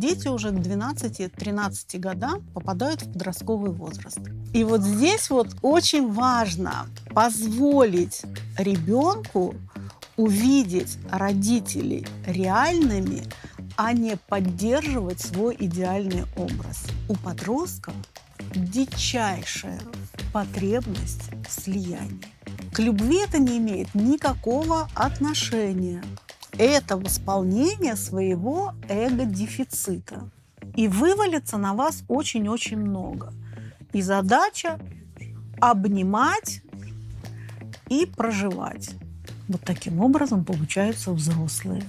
дети уже к 12-13 годам попадают в подростковый возраст. И вот здесь вот очень важно позволить ребенку увидеть родителей реальными, а не поддерживать свой идеальный образ. У подростков дичайшая потребность в слиянии. К любви это не имеет никакого отношения. Это восполнение своего эго-дефицита. И вывалится на вас очень-очень много. И задача обнимать и проживать. Вот таким образом получаются взрослые.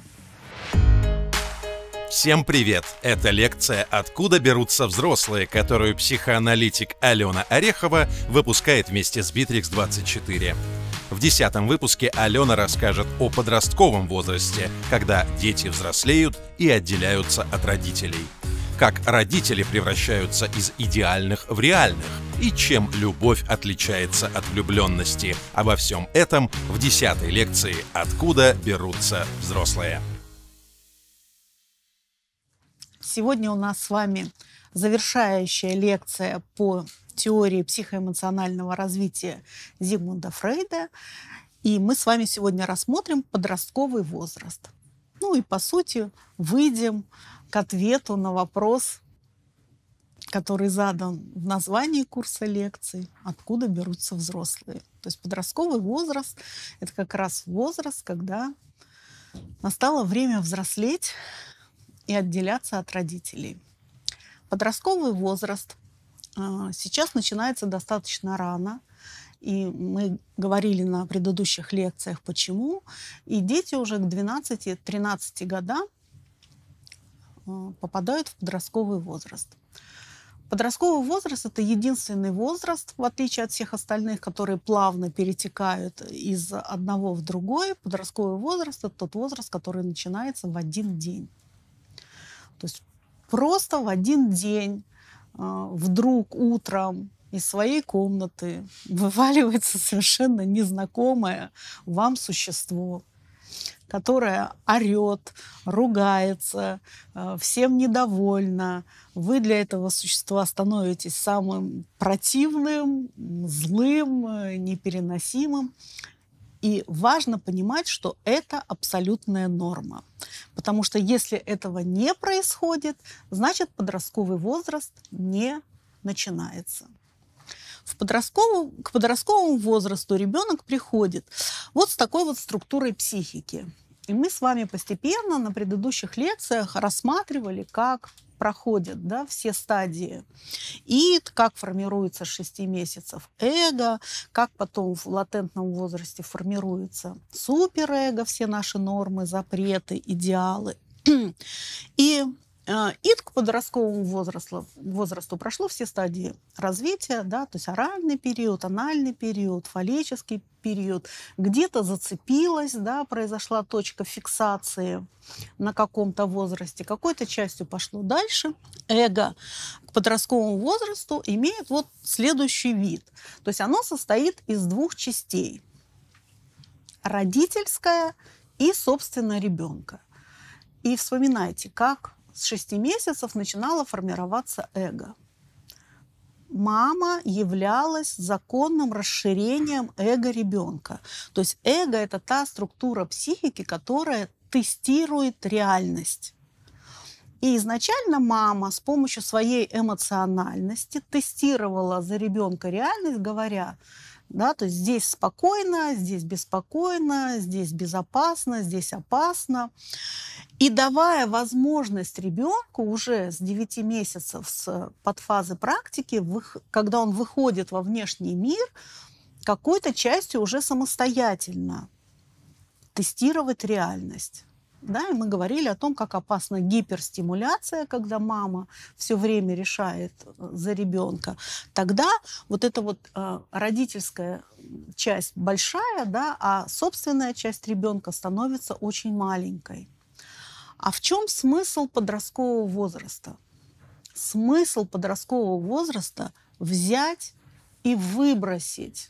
Всем привет! Это лекция «Откуда берутся взрослые», которую психоаналитик Алена Орехова выпускает вместе с Bittrex24. В 10-м выпуске Алена расскажет о подростковом возрасте, когда дети взрослеют и отделяются от родителей. Как родители превращаются из идеальных в реальных и чем любовь отличается от влюбленности. Обо всем этом в 10-й лекции «Откуда берутся взрослые». Сегодня у нас с вами завершающая лекция по теории психоэмоционального развития Зигмунда Фрейда. И мы с вами сегодня рассмотрим подростковый возраст. Ну и, по сути, выйдем к ответу на вопрос, который задан в названии курса лекций: «Откуда берутся взрослые?». То есть подростковый возраст – это как раз возраст, когда настало время взрослеть и отделяться от родителей. Подростковый возраст сейчас начинается достаточно рано, и мы говорили на предыдущих лекциях, почему. И дети уже к 12-13 годам попадают в подростковый возраст. Подростковый возраст – это единственный возраст, в отличие от всех остальных, которые плавно перетекают из одного в другой. Подростковый возраст – это тот возраст, который начинается в один день. То есть просто в один день вдруг утром из своей комнаты вываливается совершенно незнакомое вам существо, которое орет, ругается, всем недовольно. Вы для этого существа становитесь самым противным, злым, непереносимым. И важно понимать, что это абсолютная норма. Потому что если этого не происходит, значит подростковый возраст не начинается. К подростковому возрасту ребенок приходит вот с такой вот структурой психики. И мы с вами постепенно на предыдущих лекциях рассматривали, как проходят все стадии. И как формируется с 6 месяцев эго, как потом в латентном возрасте формируется суперэго, все наши нормы, запреты, идеалы. И к подростковому возрасту прошло все стадии развития, то есть оральный период, анальный период, фаллический период. Где-то зацепилась, произошла точка фиксации на каком-то возрасте, какой-то частью пошло дальше. Эго к подростковому возрасту имеет вот следующий вид. То есть оно состоит из двух частей: родительская и, собственно, ребенка. И вспоминайте, как с 6 месяцев начинало формироваться эго. Мама являлась законным расширением эго ребенка. То есть эго – это та структура психики, которая тестирует реальность. И изначально мама с помощью своей эмоциональности тестировала за ребенка реальность, говоря, то есть здесь спокойно, здесь беспокойно, здесь безопасно, здесь опасно. И давая возможность ребенку уже с 9 месяцев, с подфазы практики, когда он выходит во внешний мир, какой-то частью уже самостоятельно тестировать реальность. И мы говорили о том, как опасна гиперстимуляция, когда мама все время решает за ребенка. Тогда вот эта вот родительская часть большая, а собственная часть ребенка становится очень маленькой. А в чем смысл подросткового возраста? Смысл подросткового возраста – взять и выбросить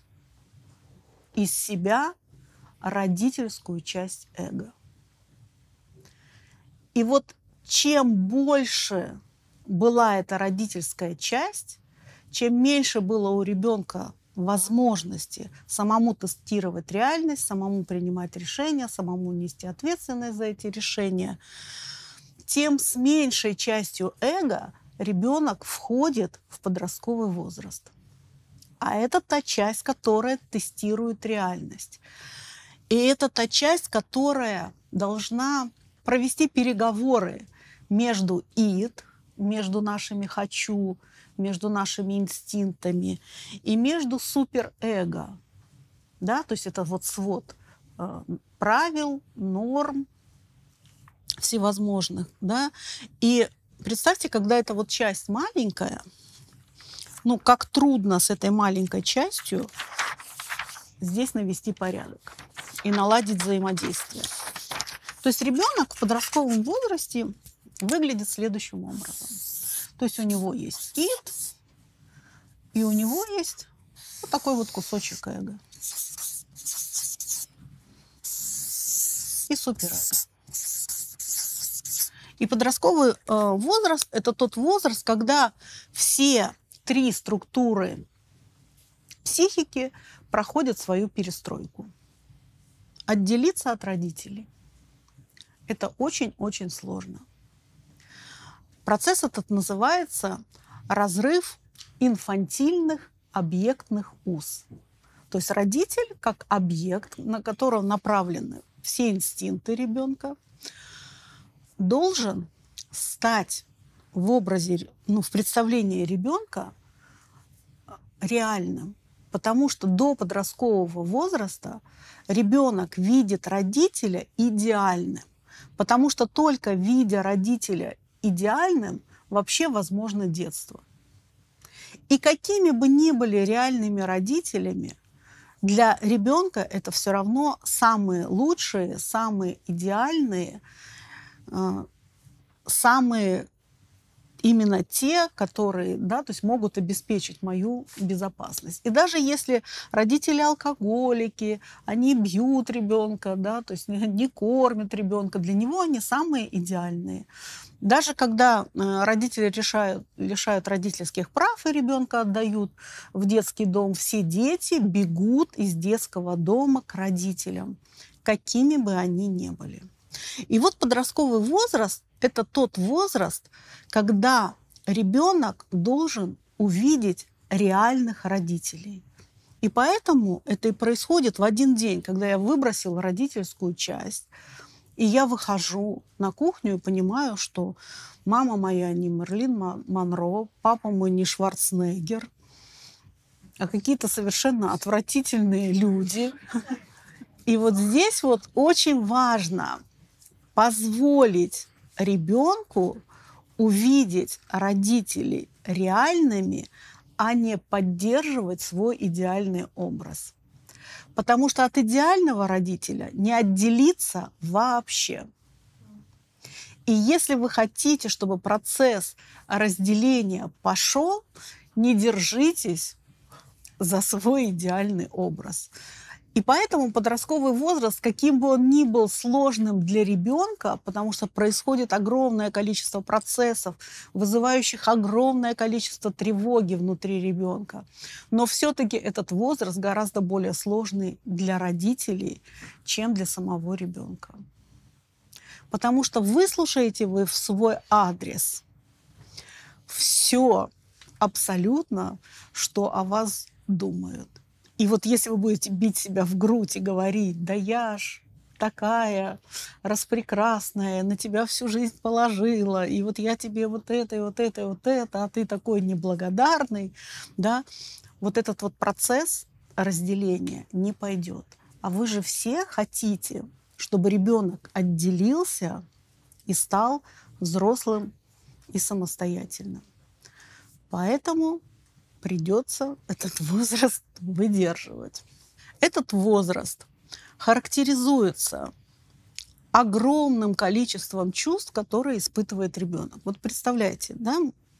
из себя родительскую часть эго. И вот чем больше была эта родительская часть, чем меньше было у ребенка возможности самому тестировать реальность, самому принимать решения, самому нести ответственность за эти решения, тем с меньшей частью эго ребенок входит в подростковый возраст. А это та часть, которая тестирует реальность. И это та часть, которая должна провести переговоры между «ид», между нашими «хочу», между нашими инстинктами и между суперэго. Да? То есть это вот свод правил, норм всевозможных. Да? И представьте, когда эта вот часть маленькая, ну, как трудно с этой маленькой частью здесь навести порядок и наладить взаимодействие. То есть ребенок в подростковом возрасте выглядит следующим образом. То есть у него есть ид, и у него есть вот такой вот кусочек эго. И суперэго. И подростковый возраст – это тот возраст, когда все три структуры психики проходят свою перестройку. Отделиться от родителей – это очень-очень сложно. Процесс этот называется разрыв инфантильных объектных уз. То есть родитель как объект, на которого направлены все инстинкты ребенка, должен стать в образе, в представлении ребенка реальным. Потому что до подросткового возраста ребенок видит родителя идеальным. Потому что только видя родителя идеальным, вообще возможно детство. И какими бы ни были реальными родителями, для ребенка это все равно самые лучшие, самые идеальные, самые именно те, которые, да, то есть могут обеспечить мою безопасность. И даже если родители алкоголики, они бьют ребенка, да, то есть не кормят ребенка, для него они самые идеальные. Даже когда родители лишают родительских прав и ребенка отдают в детский дом, все дети бегут из детского дома к родителям, какими бы они ни были. И вот подростковый возраст – это тот возраст, когда ребенок должен увидеть реальных родителей. И поэтому это и происходит в один день, когда я выбросила родительскую часть, и я выхожу на кухню и понимаю, что мама моя не Мерлин Монро, папа мой не Шварценеггер, а какие-то совершенно отвратительные люди. И вот здесь вот очень важно позволить ребенку увидеть родителей реальными, а не поддерживать свой идеальный образ. Потому что от идеального родителя не отделиться вообще. И если вы хотите, чтобы процесс разделения пошел, не держитесь за свой идеальный образ. И поэтому подростковый возраст, каким бы он ни был сложным для ребенка, потому что происходит огромное количество процессов, вызывающих огромное количество тревоги внутри ребенка, но все-таки этот возраст гораздо более сложный для родителей, чем для самого ребенка. Потому что выслушаете вы в свой адрес все абсолютно, что о вас думают. И вот если вы будете бить себя в грудь и говорить: да я ж такая распрекрасная, на тебя всю жизнь положила, и вот я тебе вот это, и вот это, и вот это, а ты такой неблагодарный, да, вот этот вот процесс разделения не пойдет. А вы же все хотите, чтобы ребенок отделился и стал взрослым и самостоятельным. Поэтому придется этот возраст выдерживать. Этот возраст характеризуется огромным количеством чувств, которые испытывает ребенок. Вот представляете, да?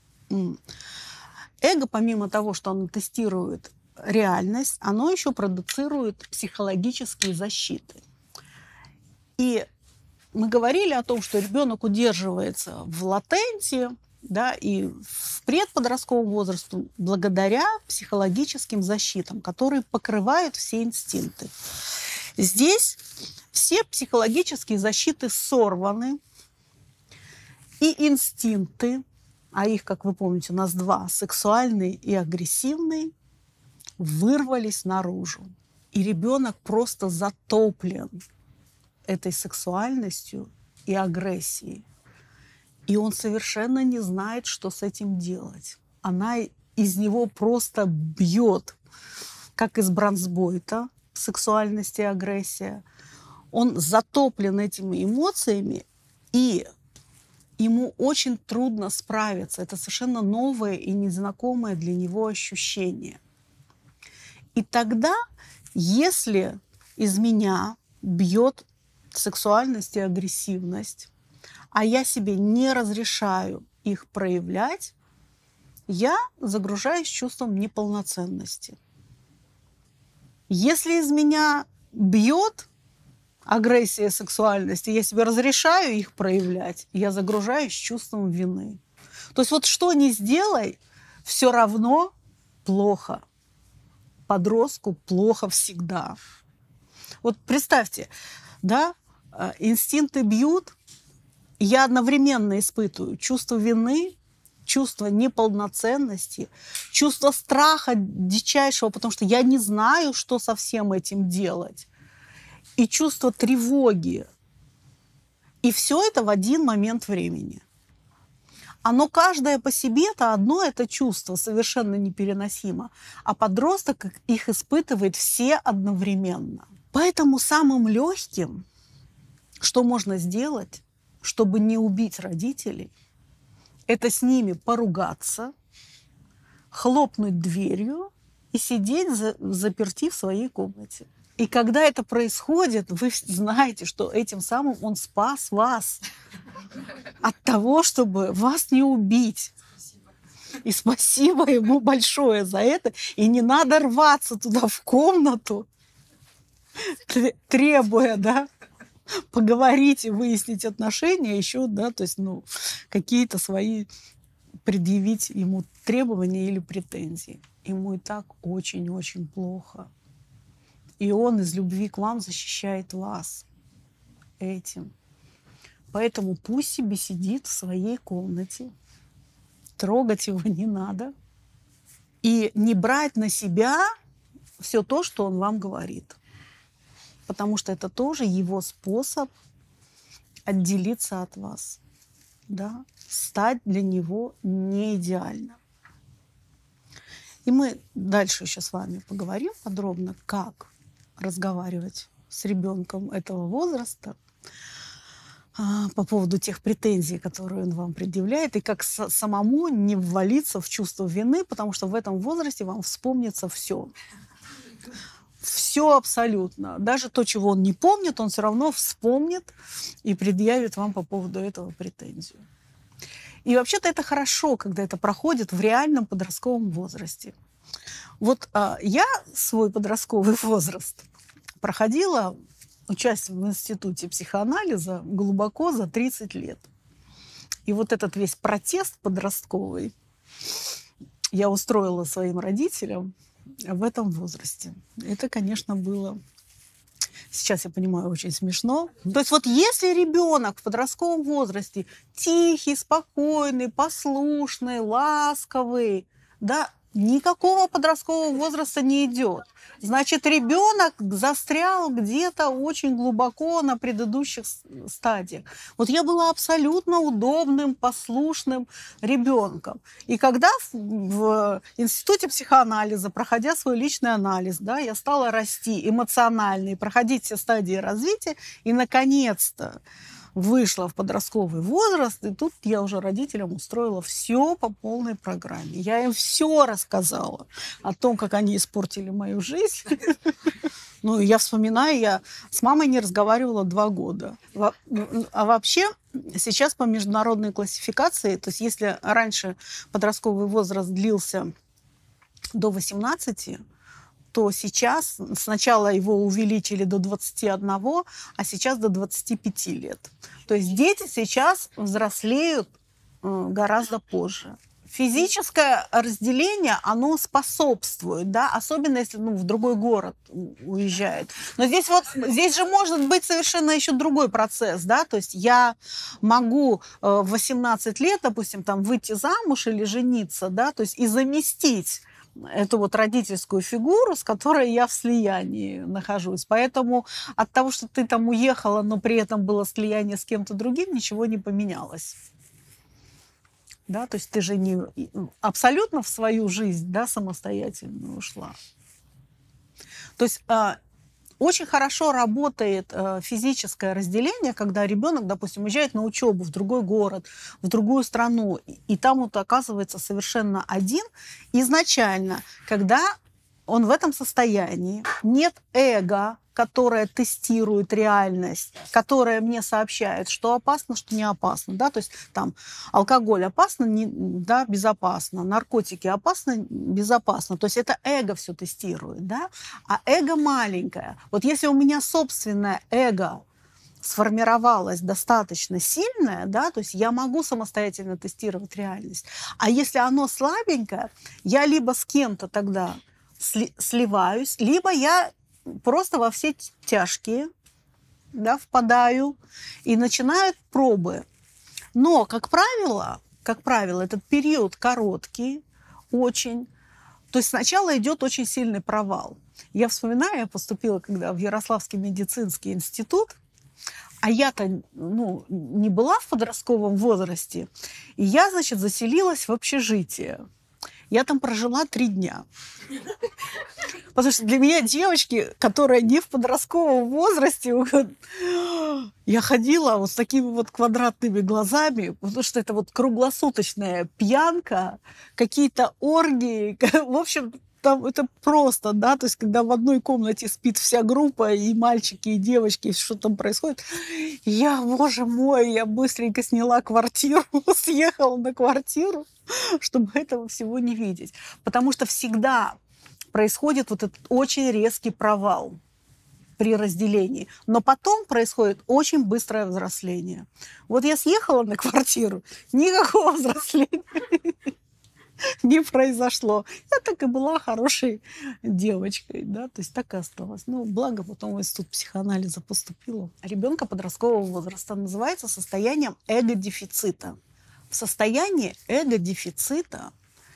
Эго, помимо того, что оно тестирует реальность, оно еще продуцирует психологические защиты. И мы говорили о том, что ребенок удерживается в латенте, да, и в предподростковом возрасте благодаря психологическим защитам, которые покрывают все инстинкты. Здесь все психологические защиты сорваны, и инстинкты, а их, как вы помните, у нас два, сексуальный и агрессивный, вырвались наружу. И ребенок просто затоплен этой сексуальностью и агрессией. И он совершенно не знает, что с этим делать. Она из него просто бьет, как из бронзбойта, сексуальность и агрессия. Он затоплен этими эмоциями, и ему очень трудно справиться. Это совершенно новое и незнакомое для него ощущение. И тогда, если из меня бьет сексуальность и агрессивность, а я себе не разрешаю их проявлять, я загружаюсь чувством неполноценности. Если из меня бьет агрессия, сексуальность, и я себе разрешаю их проявлять, я загружаюсь чувством вины. То есть вот что ни сделай, все равно плохо. Подростку плохо всегда. Вот представьте, да, инстинкты бьют, я одновременно испытываю чувство вины, чувство неполноценности, чувство страха дичайшего, потому что я не знаю, что со всем этим делать, и чувство тревоги. И все это в один момент времени. Оно каждое по себе-то одно это чувство совершенно непереносимо, а подросток их испытывает все одновременно. Поэтому самым легким, что можно сделать, чтобы не убить родителей, это с ними поругаться, хлопнуть дверью и сидеть заперти в своей комнате. И когда это происходит, вы знаете, что этим самым он спас вас от того, чтобы вас не убить. И спасибо ему большое за это. И не надо рваться туда в комнату, требуя, да, поговорить и выяснить отношения еще, да, то есть, ну, какие-то свои предъявить ему требования или претензии. Ему и так очень-очень плохо. И он из любви к вам защищает вас этим. Поэтому пусть себе сидит в своей комнате. Трогать его не надо. И не брать на себя все то, что он вам говорит. Потому что это тоже его способ отделиться от вас. Да? Стать для него не идеально. И мы дальше еще с вами поговорим подробно, как разговаривать с ребенком этого возраста по поводу тех претензий, которые он вам предъявляет, и как самому не ввалиться в чувство вины, потому что в этом возрасте вам вспомнится все. Все абсолютно. Даже то, чего он не помнит, он все равно вспомнит и предъявит вам по поводу этого претензию. И вообще-то это хорошо, когда это проходит в реальном подростковом возрасте. Вот я свой подростковый возраст проходила, участие в институте психоанализа глубоко за 30 лет. И вот этот весь протест подростковый я устроила своим родителям в этом возрасте. Это, конечно, было, сейчас я понимаю, очень смешно. То есть вот если ребенок в подростковом возрасте тихий, спокойный, послушный, ласковый, да, никакого подросткового возраста не идет. Значит, ребенок застрял где-то очень глубоко на предыдущих стадиях. Вот я была абсолютно удобным, послушным ребенком. И когда в институте психоанализа, проходя свой личный анализ, да, я стала расти эмоционально и проходить все стадии развития, и, наконец-то, вышла в подростковый возраст, и тут я уже родителям устроила все по полной программе. Я им все рассказала о том, как они испортили мою жизнь. Ну, я вспоминаю, я с мамой не разговаривала 2 года. А вообще, сейчас по международной классификации, то есть если раньше подростковый возраст длился до 18, то сейчас сначала его увеличили до 21, а сейчас до 25 лет. То есть дети сейчас взрослеют гораздо позже. Физическое разделение, оно способствует, да, особенно если в другой город уезжают. Но здесь же может быть совершенно еще другой процесс, да, то есть я могу в 18 лет, допустим, там выйти замуж или жениться, да, то есть и заместить эту вот родительскую фигуру, с которой я в слиянии нахожусь. Поэтому от того, что ты там уехала, но при этом было слияние с кем-то другим, ничего не поменялось. Да, то есть ты же не абсолютно в свою жизнь, да, самостоятельно ушла. То есть очень хорошо работает физическое разделение, когда ребенок, допустим, уезжает на учебу в другой город, в другую страну, и там вот оказывается совершенно один изначально, когда он в этом состоянии, нет эго, которое тестирует реальность, которое мне сообщает, что опасно, что не опасно. Да? То есть там алкоголь опасно, да, безопасно, наркотики опасно, безопасно. То есть это эго все тестирует. Да? А эго маленькое. Вот если у меня собственное эго сформировалось достаточно сильное, да, то есть я могу самостоятельно тестировать реальность. А если оно слабенькое, я либо с кем-то тогда сливаюсь, либо я просто во все тяжкие, да, впадаю и начинают пробы. Но, как правило, этот период короткий, очень. То есть сначала идет очень сильный провал. Я вспоминаю, я поступила когда в Ярославский медицинский институт, а я-то не была в подростковом возрасте, и я, значит, заселилась в общежитие. Я там прожила 3 дня. Потому что для меня девочки, которые не в подростковом возрасте, я ходила вот с такими вот квадратными глазами, потому что это вот круглосуточная пьянка, какие-то оргии. В общем, там это просто, да, то есть когда в одной комнате спит вся группа, и мальчики, и девочки, и что там происходит. Я, боже мой, я быстренько сняла квартиру, съехала на квартиру, чтобы этого всего не видеть. Потому что всегда происходит вот этот очень резкий провал при разделении. Но потом происходит очень быстрое взросление. Вот я съехала на квартиру, никакого взросления не произошло. Я так и была хорошей девочкой, да, то есть так и осталась. Ну, благо, потом в институт психоанализа поступила. Ребенка подросткового возраста называется состоянием эго-дефицита. В состоянии эго-дефицита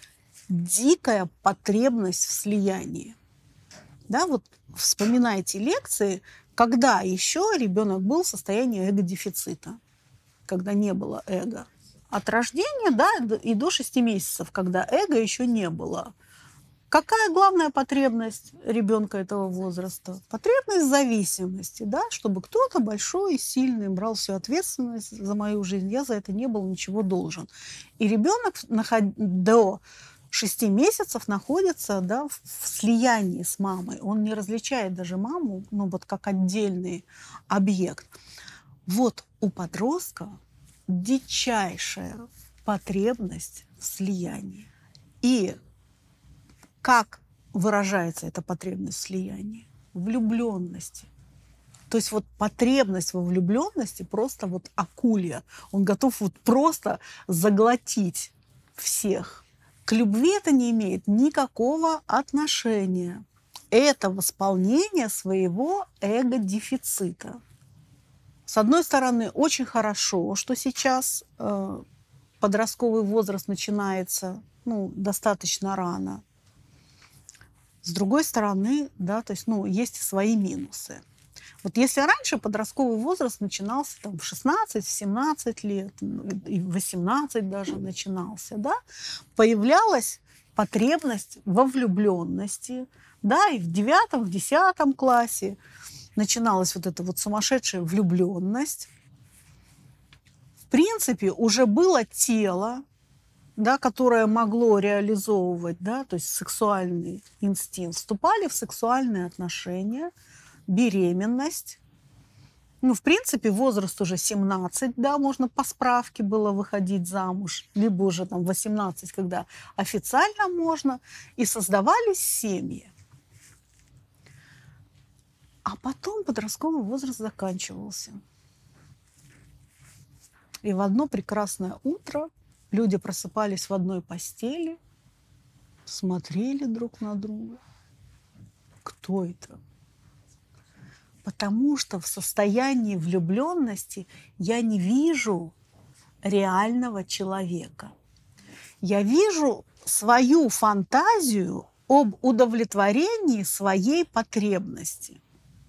дикая потребность в слиянии. Да, вот вспоминайте лекции, когда еще ребенок был в состоянии эго-дефицита, когда не было эго. От рождения, да, и до 6 месяцев, когда эго еще не было. Какая главная потребность ребенка этого возраста? Потребность зависимости, да, чтобы кто-то большой и сильный брал всю ответственность за мою жизнь. Я за это не был ничего должен. И ребенок до 6 месяцев находится, да, в слиянии с мамой. Он не различает даже маму, вот как отдельный объект. Вот у подростка дичайшая потребность в слиянии. И как выражается эта потребность в слиянии? В влюбленности. То есть вот потребность во влюбленности просто вот акулья. Он готов вот просто заглотить всех. К любви это не имеет никакого отношения. Это восполнение своего эго-дефицита. С одной стороны, очень хорошо, что сейчас подростковый возраст начинается достаточно рано. С другой стороны, да, то есть, есть и свои минусы. Вот если раньше подростковый возраст начинался там, в 16, в 17 лет, и в 18 даже начинался, да, появлялась потребность во влюбленности, да, и в 9, в 10 классе начиналась вот эта вот сумасшедшая влюбленность. В принципе, уже было тело, да, которое могло реализовывать, да, то есть сексуальный инстинкт. Вступали в сексуальные отношения, беременность. В принципе, возраст уже 17, да, можно по справке было выходить замуж, либо уже там 18, когда официально можно, и создавались семьи. А потом подростковый возраст заканчивался. И в одно прекрасное утро люди просыпались в одной постели, смотрели друг на друга. Кто это? Потому что в состоянии влюбленности я не вижу реального человека. Я вижу свою фантазию об удовлетворении своей потребности.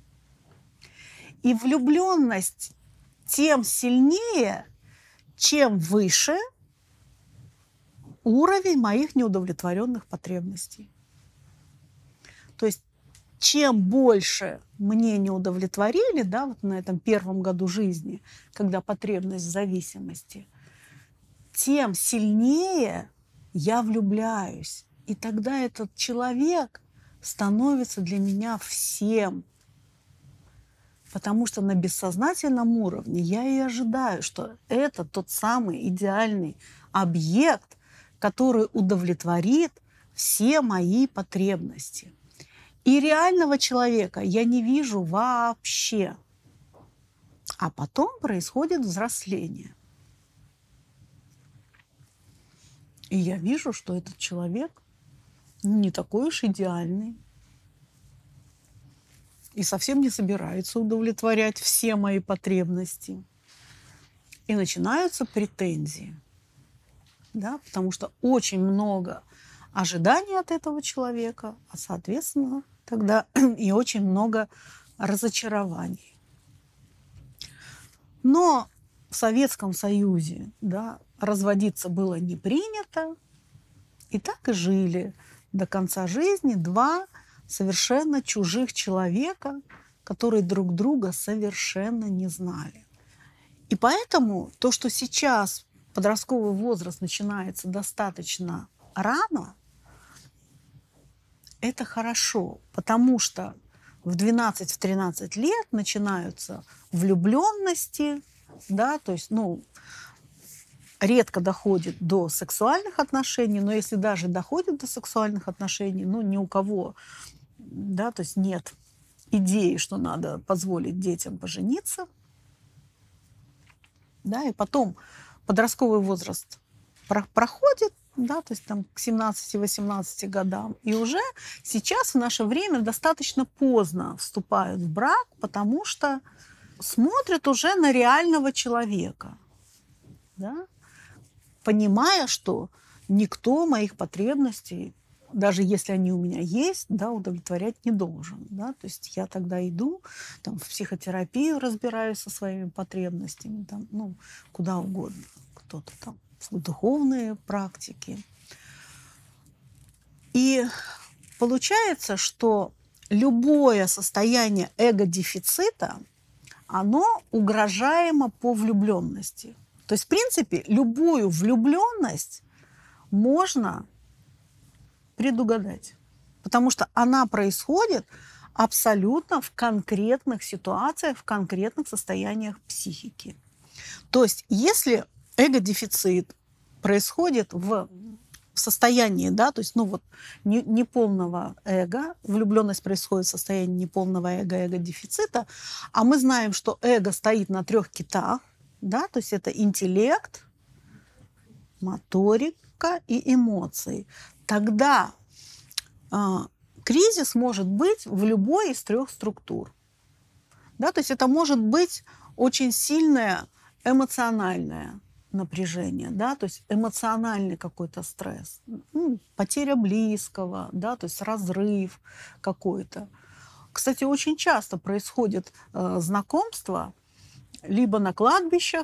И влюбленность тем сильнее, чем выше уровень моих неудовлетворенных потребностей. То есть чем больше мне не удовлетворили, да, вот на этом первом году жизни, когда потребность в зависимости, тем сильнее я влюбляюсь. И тогда этот человек становится для меня всем. Потому что на бессознательном уровне я и ожидаю, что это тот самый идеальный объект, который удовлетворит все мои потребности. И реального человека я не вижу вообще. А потом происходит взросление. И я вижу, что этот человек не такой уж идеальный. И совсем не собирается удовлетворять все мои потребности. И начинаются претензии. Да? Потому что очень много ожиданий от этого человека, а, соответственно, тогда и очень много разочарований. Но в Советском Союзе, да, разводиться было не принято. И так и жили до конца жизни два совершенно чужих человека, которые друг друга совершенно не знали. И поэтому то, что сейчас подростковый возраст начинается достаточно рано, это хорошо, потому что в 12-13 лет начинаются влюбленности, да, то есть, редко доходит до сексуальных отношений, но если даже доходит до сексуальных отношений, ни у кого, да, то есть нет идеи, что надо позволить детям пожениться, да, и потом подростковый возраст проходит, да, то есть там к 17-18 годам, и уже сейчас в наше время достаточно поздно вступают в брак, потому что смотрят уже на реального человека, да, понимая, что никто моих потребностей, даже если они у меня есть, да, удовлетворять не должен. Да? То есть я тогда иду там, в психотерапию, разбираюсь со своими потребностями, там, куда угодно. Кто-то там в духовные практики. И получается, что любое состояние эго-дефицита, оно угрожаемо по влюбленности. То есть, в принципе, любую влюбленность можно предугадать, потому что она происходит абсолютно в конкретных ситуациях, в конкретных состояниях психики. То есть, если эго-дефицит происходит в состоянии, да, то есть, неполного эго, влюбленность происходит в состоянии неполного эго, эго-дефицита, а мы знаем, что эго стоит на 3 китах, да, то есть это интеллект, моторика и эмоции. Тогда кризис может быть в любой из 3 структур. Да, то есть это может быть очень сильное эмоциональное напряжение, да, то есть эмоциональный какой-то стресс, потеря близкого, да, то есть разрыв какой-то. Кстати, очень часто происходит знакомство либо на кладбищах,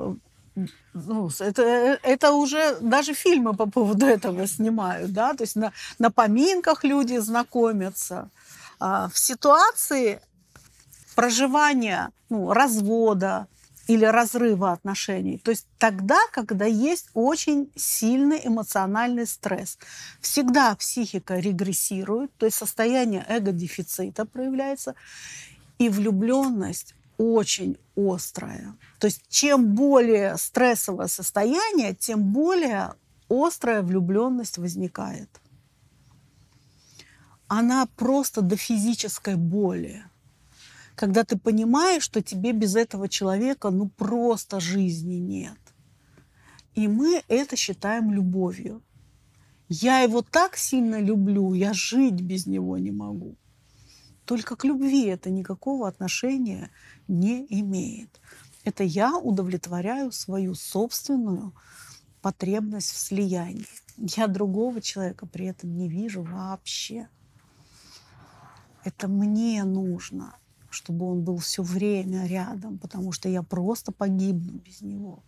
это уже даже фильмы по поводу этого снимают, да, то есть на поминках люди знакомятся. В ситуации проживания, развода или разрыва отношений, то есть тогда, когда есть очень сильный эмоциональный стресс. Всегда психика регрессирует, то есть состояние эго-дефицита проявляется, и влюбленность очень острая. То есть чем более стрессовое состояние, тем более острая влюбленность возникает. Она просто до физической боли. когда ты понимаешь, что тебе без этого человека ну просто жизни нет. И мы это считаем любовью. Я его так сильно люблю, я жить без него не могу. Только к любви это никакого отношения не имеет. Это я удовлетворяю свою собственную потребность в слиянии. Я другого человека при этом не вижу вообще. Это мне нужно, чтобы он был все время рядом, потому что я просто погибну без него.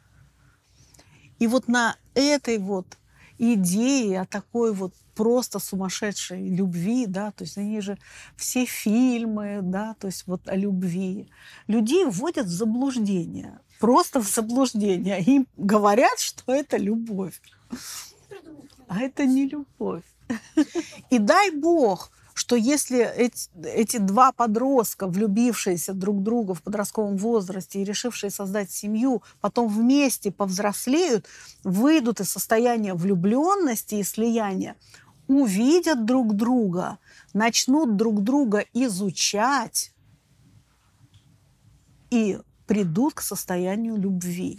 И вот на этой вот идее о такой вот просто сумасшедшей любви, да, то есть они же все фильмы, да, то есть вот о любви, людей вводят в заблуждение, просто в заблуждение. Им говорят, что это любовь, а это не любовь. И дай Бог, что если эти два подростка, влюбившиеся друг в друга в подростковом возрасте и решившие создать семью, потом вместе повзрослеют, выйдут из состояния влюбленности и слияния, увидят друг друга, начнут друг друга изучать и придут к состоянию любви.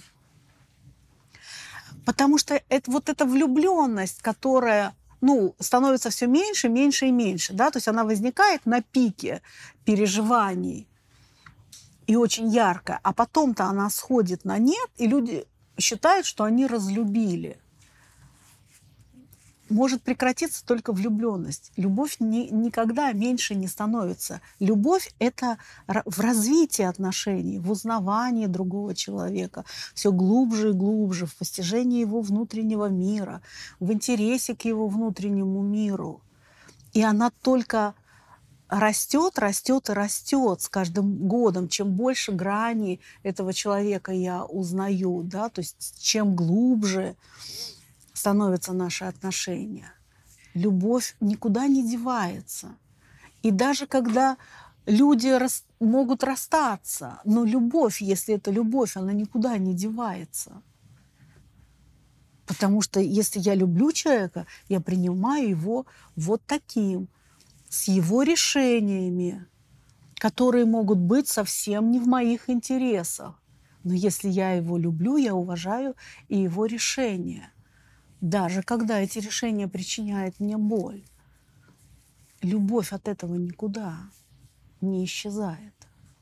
Потому что вот эта влюбленность, которая становится все меньше, меньше и меньше, да, то есть она возникает на пике переживаний и очень ярко, а потом-то она сходит на нет, и люди считают, что они разлюбили. Может прекратиться только влюбленность. Любовь никогда меньше не становится. Любовь – это в развитии отношений, в узнавании другого человека, все глубже и глубже, в постижении его внутреннего мира, в интересе к его внутреннему миру. И она только растет, растет и растет с каждым годом. Чем больше граней этого человека я узнаю, да, то есть чем глубже становятся наши отношения. Любовь никуда не девается. И даже когда люди могут расстаться, но любовь, если это любовь, она никуда не девается. Потому что если я люблю человека, я принимаю его вот таким, с его решениями, которые могут быть совсем не в моих интересах. Но если я его люблю, я уважаю и его решения. Даже когда эти решения причиняют мне боль. Любовь от этого никуда не исчезает.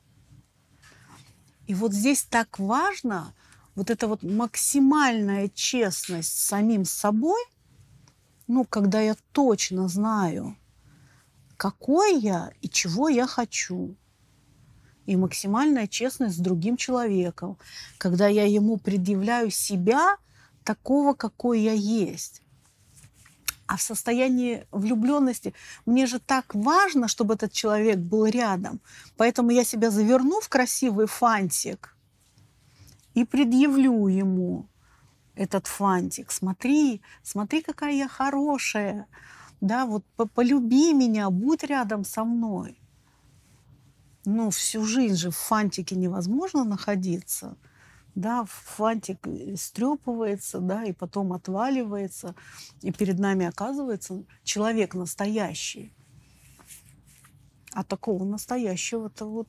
И вот здесь так важно вот эта вот максимальная честность с самим собой, когда я точно знаю, какой я и чего я хочу. И максимальная честность с другим человеком, когда я ему предъявляю себя такого, какой я есть. А в состоянии влюбленности мне же так важно, чтобы этот человек был рядом. Поэтому я себя заверну в красивый фантик и предъявлю ему этот фантик. Смотри, смотри, какая я хорошая. Да, вот полюби меня, будь рядом со мной. Всю жизнь же в фантике невозможно находиться. Да, фантик стрёпывается, да, и потом отваливается, и перед нами оказывается человек настоящий. А такого настоящего-то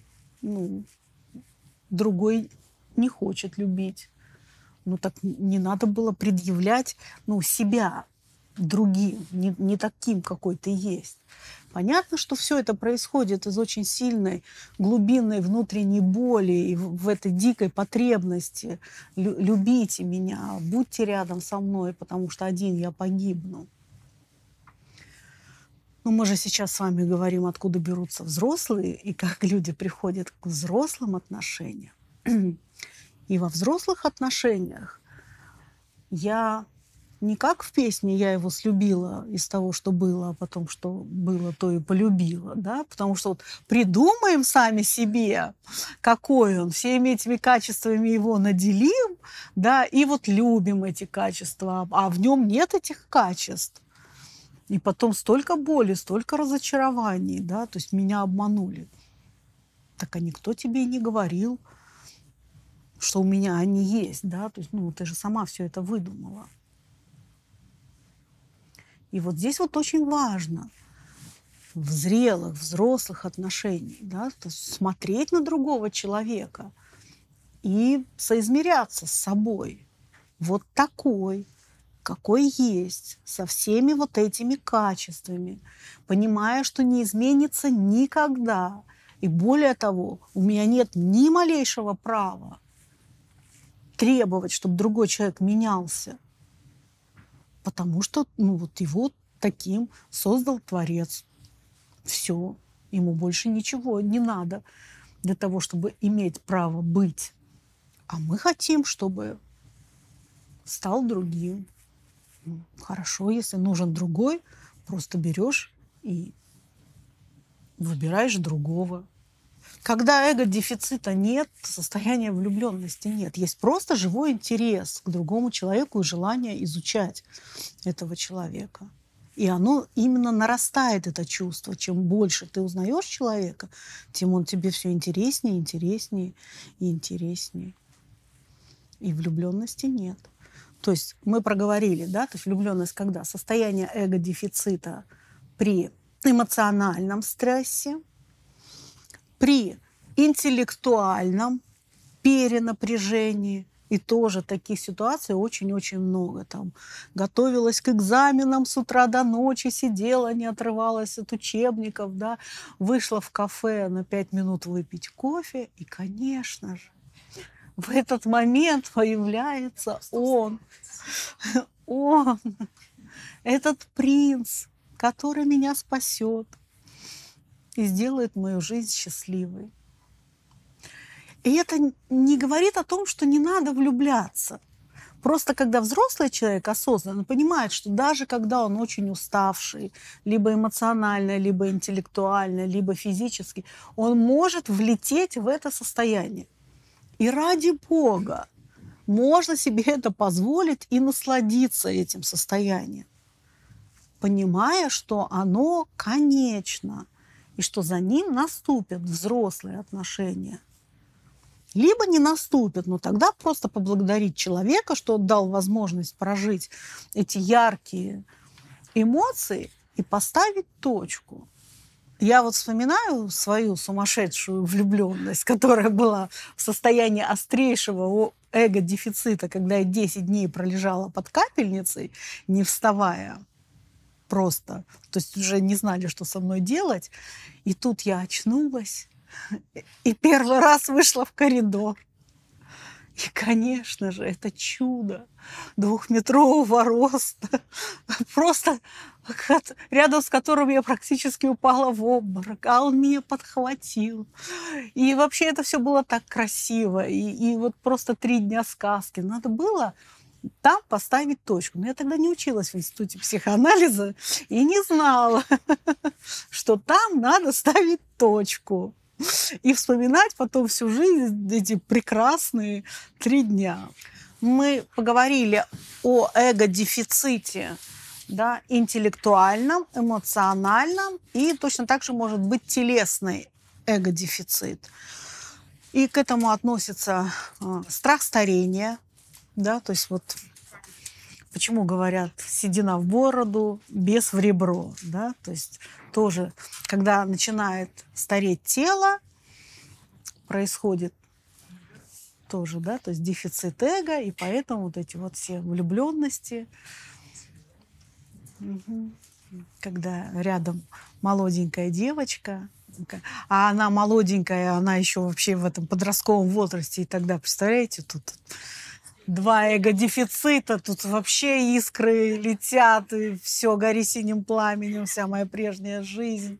другой не хочет любить. Так не надо было предъявлять, себя другим, не таким, какой ты есть. Понятно, что все это происходит из очень сильной глубинной внутренней боли и в этой дикой потребности. Любите меня, будьте рядом со мной, потому что один я погибну. Мы же сейчас с вами говорим, откуда берутся взрослые и как люди приходят к взрослым отношениям. И во взрослых отношениях я не как в песне «Я его слюбила из того, что было, а потом, что было, то и полюбила», да? Потому что придумаем сами себе, какой он, всеми этими качествами его наделим, да, и любим эти качества, а в нем нет этих качеств. И потом столько боли, столько разочарований, да, то есть меня обманули. Так а никто тебе и не говорил, что у меня они есть, да, то есть, ты же сама все это выдумала. И здесь очень важно в зрелых, взрослых отношениях, да, то есть смотреть на другого человека и соизмеряться с собой. Вот такой, какой есть, со всеми вот этими качествами, понимая, что не изменится никогда. И более того, у меня нет ни малейшего права требовать, чтобы другой человек менялся, потому что вот его таким создал Творец. Все, ему больше ничего не надо для того, чтобы иметь право быть. А мы хотим, чтобы стал другим. Хорошо, если нужен другой, просто берешь и выбираешь другого. Когда эго-дефицита нет, состояния влюбленности нет. Есть просто живой интерес к другому человеку и желание изучать этого человека. И оно именно нарастает, это чувство. Чем больше ты узнаешь человека, тем он тебе все интереснее, интереснее и интереснее. И влюбленности нет. То есть мы проговорили, да, то есть влюбленность когда? Состояние эго-дефицита при эмоциональном стрессе, при интеллектуальном перенапряжении. И тоже таких ситуаций очень-очень много. Там готовилась к экзаменам с утра до ночи, сидела, не отрывалась от учебников, да, вышла в кафе на 5 минут выпить кофе. И, конечно же, в этот момент появляется он, этот принц, который меня спасет и сделает мою жизнь счастливой. И это не говорит о том, что не надо влюбляться. Просто когда взрослый человек осознанно понимает, что даже когда он очень уставший, либо эмоционально, либо интеллектуально, либо физически, он может влететь в это состояние. И ради Бога, можно себе это позволить и насладиться этим состоянием, понимая, что оно конечно, и что за ним наступят взрослые отношения. Либо не наступят, но тогда просто поблагодарить человека, что он дал возможность прожить эти яркие эмоции и поставить точку. Я вот вспоминаю свою сумасшедшую влюбленность, которая была в состоянии острейшего эго-дефицита, когда я 10 дней пролежала под капельницей, не вставая просто. То есть уже не знали, что со мной делать. И тут я очнулась и первый раз вышла в коридор. И, конечно же, это чудо 2-метрового роста, просто рядом с которым я практически упала в обморок, а он меня подхватил. И вообще это все было так красиво. И вот просто 3 дня сказки. Надо было там поставить точку. Но я тогда не училась в институте психоанализа и не знала, что там надо ставить точку. И вспоминать потом всю жизнь эти прекрасные 3 дня. Мы поговорили о эго-дефиците, да, интеллектуальном, эмоциональном, и точно так же может быть телесный эго-дефицит. И к этому относится страх старения, да, то есть вот почему говорят седина в бороду, бес в ребро, да, то есть тоже, когда начинает стареть тело, происходит тоже, да, то есть дефицит эго, и поэтому вот эти вот все влюбленности, когда рядом молоденькая девочка, а она молоденькая, она еще вообще в этом подростковом возрасте, и тогда, представляете, тут 2 эго-дефицита, тут вообще искры летят, и все, гори синим пламенем, вся моя прежняя жизнь.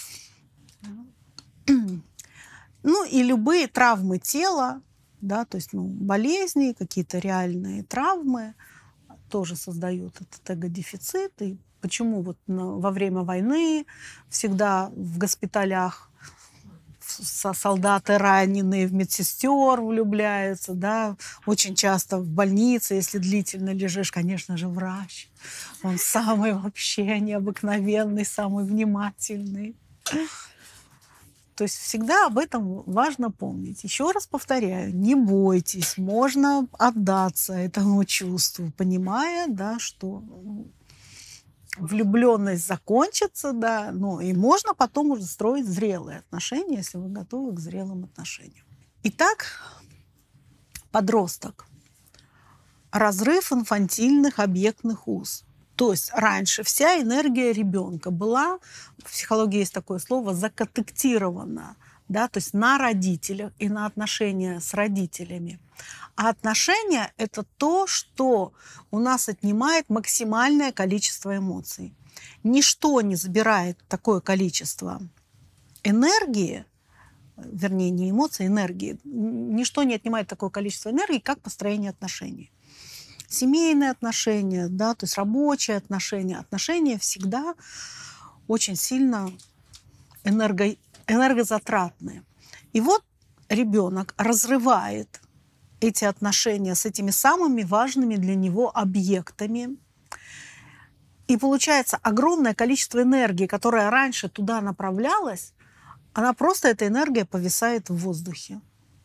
Ну и любые травмы тела, да, то есть болезни, какие-то реальные травмы тоже создают этот эго-дефицит. И почему вот во время войны всегда в госпиталях солдаты раненые в медсестер влюбляются, да, очень часто в больнице, если длительно лежишь, конечно же, врач. Он самый вообще необыкновенный, самый внимательный. То есть всегда об этом важно помнить. Еще раз повторяю, не бойтесь, можно отдаться этому чувству, понимая, да, что влюбленность закончится, да, ну и можно потом уже строить зрелые отношения, если вы готовы к зрелым отношениям. Итак, подросток. Разрыв инфантильных объектных уз. То есть раньше вся энергия ребенка была, в психологии есть такое слово, закатектирована, да, то есть на родителях и на отношения с родителями. А отношения – это то, что у нас отнимает максимальное количество эмоций. Ничто не забирает такое количество энергии, вернее, не эмоций, энергии. Ничто не отнимает такое количество энергии, как построение отношений. Семейные отношения, да, то есть рабочие отношения. Отношения всегда очень сильно энергозатратные. И вот ребенок разрывает эти отношения с этими самыми важными для него объектами. И получается огромное количество энергии, которая раньше туда направлялась, она просто, эта энергия, повисает в воздухе.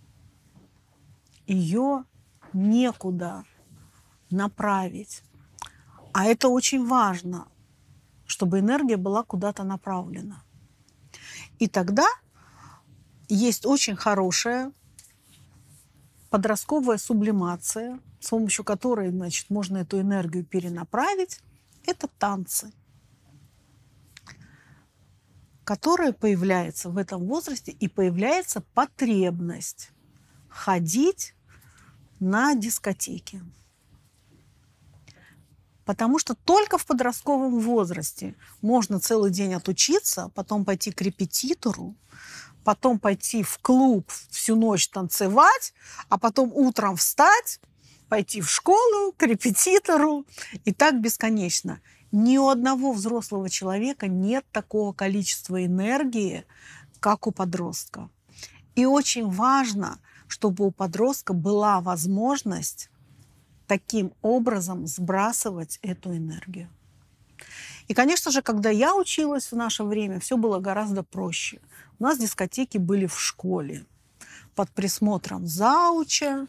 Ее некуда направить. А это очень важно, чтобы энергия была куда-то направлена. И тогда есть очень хорошая подростковая сублимация, с помощью которой, значит, можно эту энергию перенаправить. Это танцы, которые появляются в этом возрасте, и появляется потребность ходить на дискотеки. Потому что только в подростковом возрасте можно целый день отучиться, потом пойти к репетитору, потом пойти в клуб всю ночь танцевать, а потом утром встать, пойти в школу, к репетитору. И так бесконечно. Ни у одного взрослого человека нет такого количества энергии, как у подростка. И очень важно, чтобы у подростка была возможность таким образом сбрасывать эту энергию. И, конечно же, когда я училась в наше время, все было гораздо проще. У нас дискотеки были в школе под присмотром зауча,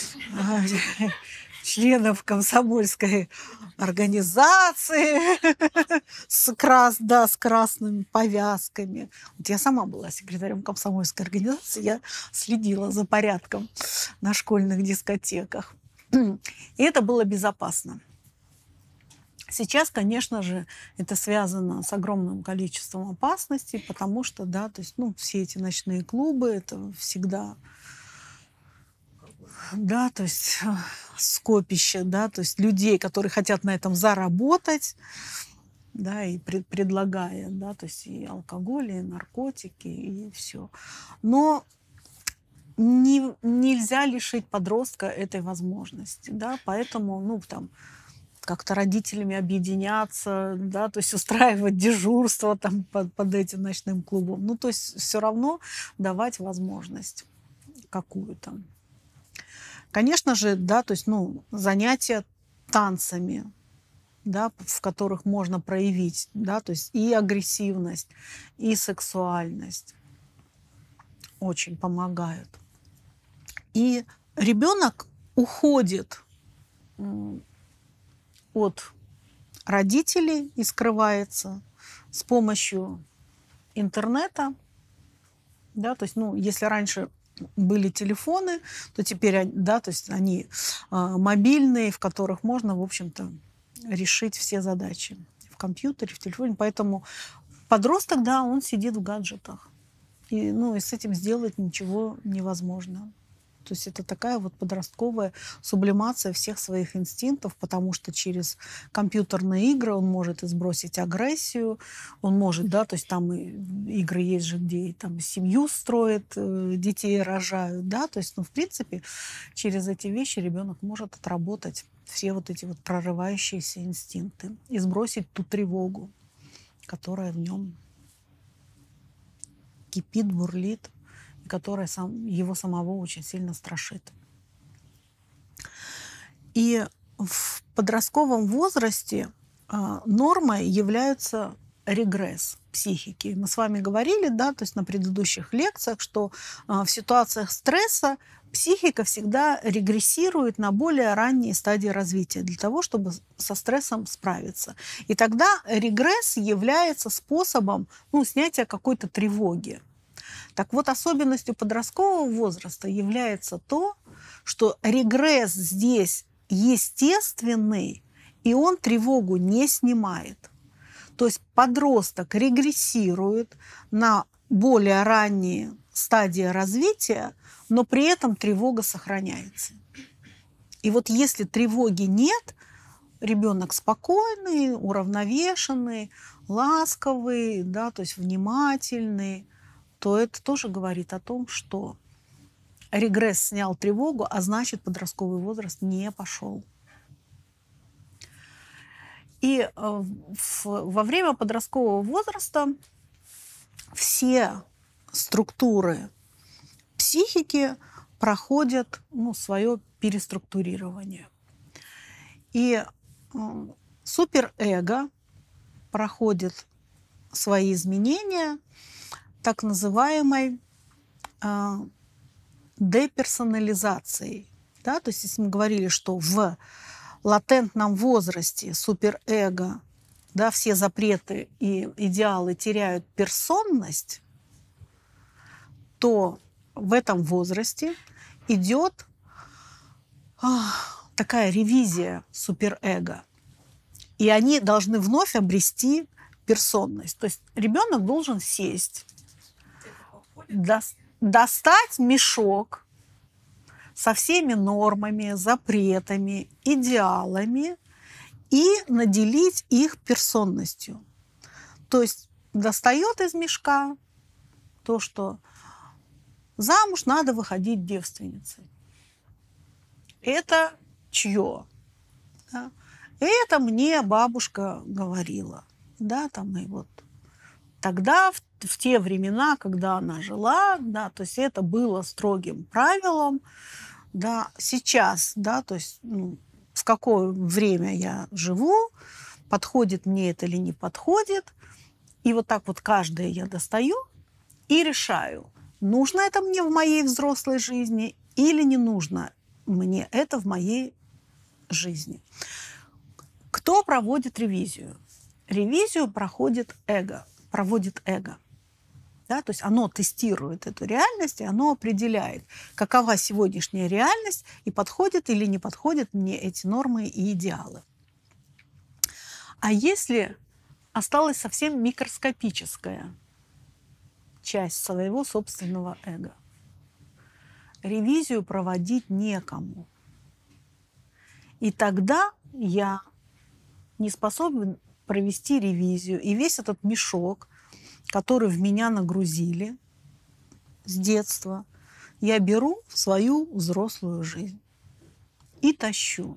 членов комсомольской организации с красными повязками. Вот я сама была секретарем комсомольской организации, я следила за порядком на школьных дискотеках. И это было безопасно. Сейчас, конечно же, это связано с огромным количеством опасностей, потому что, да, то есть, ну, все эти ночные клубы, это всегда, да, то есть скопище, да, то есть людей, которые хотят на этом заработать, да, и предлагая, да, то есть и алкоголь, и наркотики, и все. Но нельзя лишить подростка этой возможности, да, поэтому, ну, там, как-то родителями объединяться, да, то есть устраивать дежурство там под этим ночным клубом. Ну, то есть все равно давать возможность какую-то. Конечно же, да, то есть, ну, занятия танцами, да, в которых можно проявить, да, то есть и агрессивность, и сексуальность очень помогают. И ребенок уходит от родителей и скрывается с помощью интернета. Да, то есть, ну, если раньше были телефоны, то теперь, да, то есть они мобильные, в которых можно, в общем-то, решить все задачи в компьютере, в телефоне. Поэтому подросток, да, он сидит в гаджетах. И, ну, и с этим сделать ничего невозможно. То есть это такая вот подростковая сублимация всех своих инстинктов, потому что через компьютерные игры он может и сбросить агрессию, он может, да, то есть там игры есть же, где там семью строят, детей рожают, да, то есть, ну, в принципе, через эти вещи ребенок может отработать все вот эти вот прорывающиеся инстинкты и сбросить ту тревогу, которая в нем кипит, бурлит, которая его самого очень сильно страшит. И в подростковом возрасте нормой являются регресс психики. Мы с вами говорили, да, то есть на предыдущих лекциях, что в ситуациях стресса психика всегда регрессирует на более ранние стадии развития для того, чтобы со стрессом справиться. И тогда регресс является способом, снятия какой-то тревоги. Так вот, особенностью подросткового возраста является то, что регресс здесь естественный, и он тревогу не снимает. То есть подросток регрессирует на более ранние стадии развития, но при этом тревога сохраняется. И вот если тревоги нет, ребенок спокойный, уравновешенный, ласковый, да, то есть внимательный, то это тоже говорит о том, что регресс снял тревогу, а значит, подростковый возраст не пошел. И во время подросткового возраста все структуры психики проходят свое переструктурирование. И суперэго проходит свои изменения так называемой деперсонализацией. Да? То есть если мы говорили, что в латентном возрасте суперэго, да, все запреты и идеалы теряют персонность, то в этом возрасте идет такая ревизия суперэго. И они должны вновь обрести персонность. То есть ребенок должен сесть, достать мешок со всеми нормами, запретами, идеалами и наделить их персонностью. То есть достает из мешка то, что замуж надо выходить девственницей. Это чье? Да? Это мне бабушка говорила. Да, там и вот тогда, в те времена, когда она жила, да, то есть это было строгим правилом. Да, сейчас, да, то есть в какое время я живу, подходит мне это или не подходит. И вот так вот каждое я достаю и решаю, нужно это мне в моей взрослой жизни или не нужно мне это в моей жизни. Кто проводит ревизию? Ревизию проводит эго. Да, то есть оно тестирует эту реальность, и оно определяет, какова сегодняшняя реальность, и подходят или не подходят мне эти нормы и идеалы. А если осталась совсем микроскопическая часть своего собственного эго, ревизию проводить некому. И тогда я не способен провести ревизию. И весь этот мешок, который в меня нагрузили с детства, я беру в свою взрослую жизнь и тащу.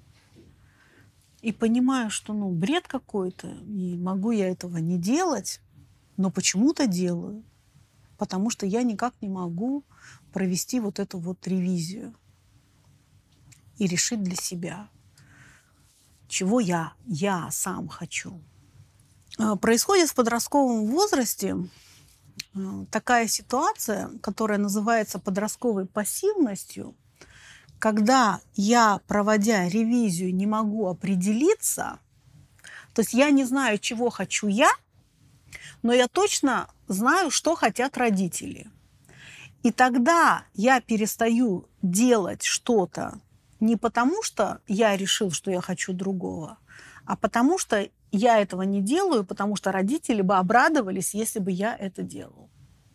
И понимаю, что бред какой-то, и могу я этого не делать, но почему-то делаю. Потому что я никак не могу провести вот эту вот ревизию и решить для себя, чего я сам хочу. Происходит в подростковом возрасте такая ситуация, которая называется подростковой пассивностью, когда я, проводя ревизию, не могу определиться, то есть я не знаю, чего хочу я, но я точно знаю, что хотят родители. И тогда я перестаю делать что-то не потому, что я решил, что я хочу другого, а потому что я этого не делаю, потому что родители бы обрадовались, если бы я это делал.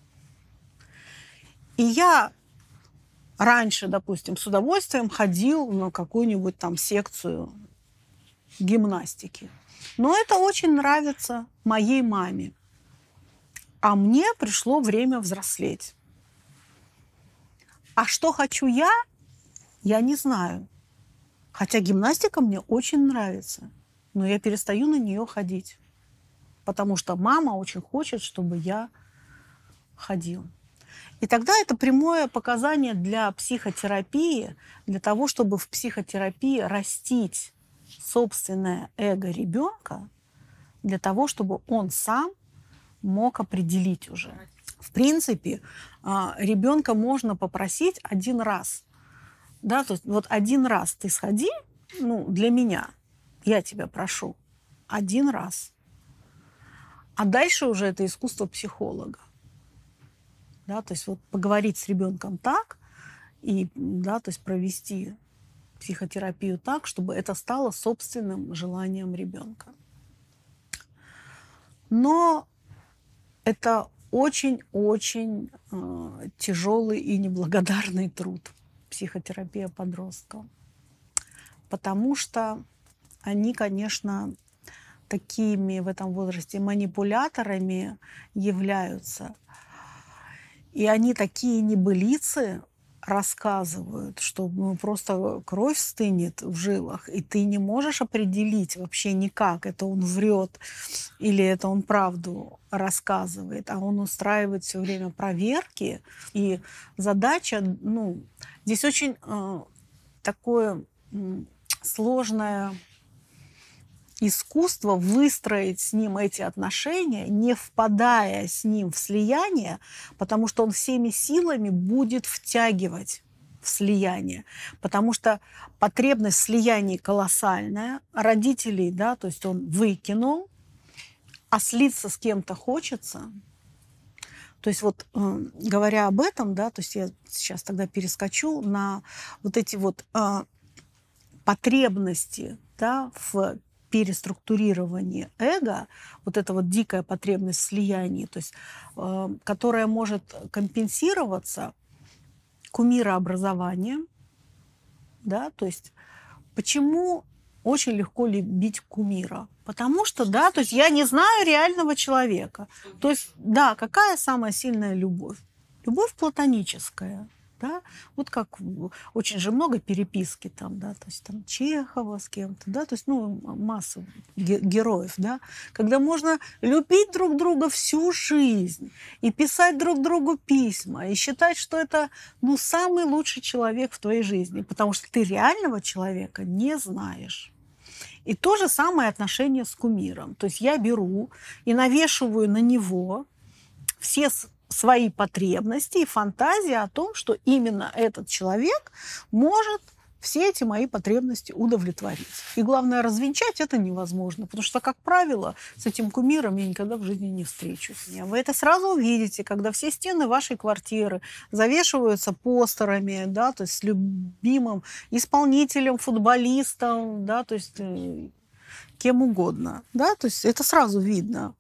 И я раньше, допустим, с удовольствием ходил на какую-нибудь там секцию гимнастики. Но это очень нравится моей маме. А мне пришло время взрослеть. А что хочу я не знаю. Хотя гимнастика мне очень нравится. Но я перестаю на нее ходить. Потому что мама очень хочет, чтобы я ходил. И тогда это прямое показание для психотерапии, для того, чтобы в психотерапии растить собственное эго ребенка, для того, чтобы он сам мог определить уже. В принципе, ребенка можно попросить один раз. Да, то есть вот один раз ты сходи, ну, для меня, я тебя прошу, один раз. А дальше уже это искусство психолога. Да, то есть вот поговорить с ребенком так, и, да, то есть провести психотерапию так, чтобы это стало собственным желанием ребенка. Но это очень-очень тяжелый и неблагодарный труд, психотерапия подростков. Потому что они, конечно, такими в этом возрасте манипуляторами являются. И они такие небылицы рассказывают, что просто кровь стынет в жилах, и ты не можешь определить вообще никак, это он врет или это он правду рассказывает, а он устраивает все время проверки. И задача, ну, здесь очень такое сложное искусство выстроить с ним эти отношения, не впадая с ним в слияние, потому что он всеми силами будет втягивать в слияние. Потому что потребность в слиянии колоссальная. Родителей, да, то есть он выкинул, а слиться с кем-то хочется. То есть вот говоря об этом, да, то есть я сейчас тогда перескочу на вот эти вот потребности, да, в переструктурирование эго, вот эта вот дикая потребность в слиянии, то есть, которая может компенсироваться кумирообразованием, да, то есть почему очень легко любить кумира? Потому что, да, то есть я не знаю реального человека. То есть, да, какая самая сильная любовь? Любовь платоническая. Да? Вот как очень же много переписки там, да, то есть там Чехова с кем-то, да, то есть, ну, масса героев, да, когда можно любить друг друга всю жизнь и писать друг другу письма, и считать, что это, ну, самый лучший человек в твоей жизни, потому что ты реального человека не знаешь. И то же самое отношение с кумиром. То есть я беру и навешиваю на него все свои потребности и фантазии о том, что именно этот человек может все эти мои потребности удовлетворить. И главное, развенчать это невозможно, потому что, как правило, с этим кумиром я никогда в жизни не встречусь. Вы это сразу увидите, когда все стены вашей квартиры завешиваются постерами, да, то есть с любимым исполнителем, футболистом, да, то есть кем угодно, да, то есть это сразу видно.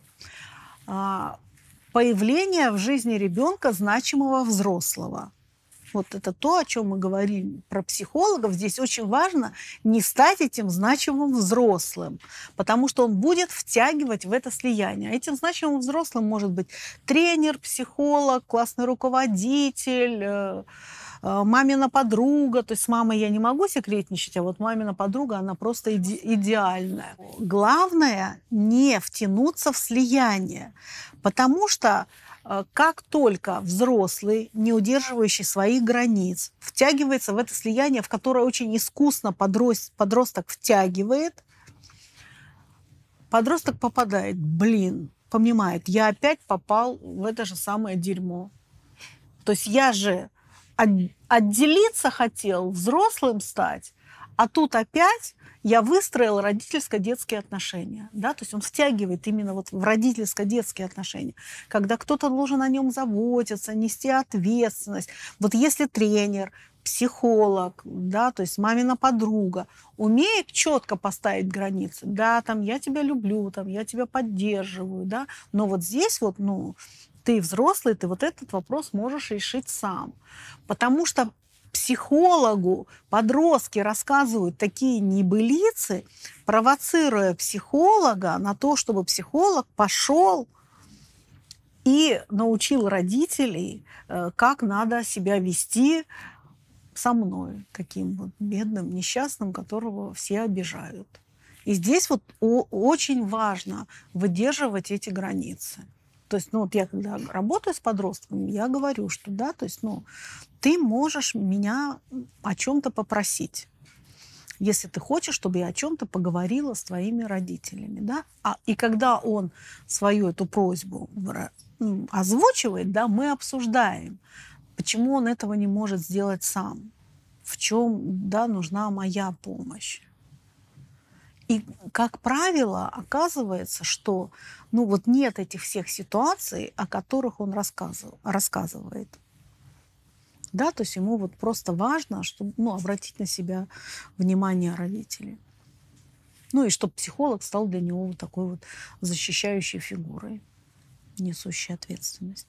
Появление в жизни ребенка значимого взрослого. Вот это то, о чем мы говорим про психологов. Здесь очень важно не стать этим значимым взрослым, потому что он будет втягивать в это слияние. Этим значимым взрослым может быть тренер, психолог, классный руководитель, мамина подруга. То есть с мамой я не могу секретничать, а вот мамина подруга, она просто идеальная. Главное не втянуться в слияние, потому что как только взрослый, не удерживающий своих границ, втягивается в это слияние, в которое очень искусно подросток втягивает, подросток попадает, понимает, я опять попал в это же самое дерьмо. То есть я же отделиться хотел, взрослым стать, а тут опять я выстроил родительско-детские отношения. Да? То есть он втягивает именно вот в родительско-детские отношения, когда кто-то должен о нем заботиться, нести ответственность. Вот если тренер, психолог, да, то есть мамина подруга умеет четко поставить границы, да, там, я тебя люблю, там, я тебя поддерживаю, да, но вот здесь вот, ну, ты взрослый, ты вот этот вопрос можешь решить сам. Потому что психологу подростки рассказывают такие небылицы, провоцируя психолога на то, чтобы психолог пошел и научил родителей, как надо себя вести со мной, таким вот бедным, несчастным, которого все обижают. И здесь вот очень важно выдерживать эти границы. То есть, ну, вот я когда работаю с подростками, я говорю, что, да, то есть, ну, ты можешь меня о чем-то попросить. если ты хочешь, чтобы я о чем-то поговорила с твоими родителями, да? И когда он свою эту просьбу озвучивает, да, мы обсуждаем, почему он этого не может сделать сам, в чем, да, нужна моя помощь. И, как правило, оказывается, что вот нет этих всех ситуаций, о которых он рассказывает. Да, то есть ему вот просто важно, чтобы, обратить на себя внимание родителей. И чтобы психолог стал для него вот такой вот защищающей фигурой, несущей ответственность.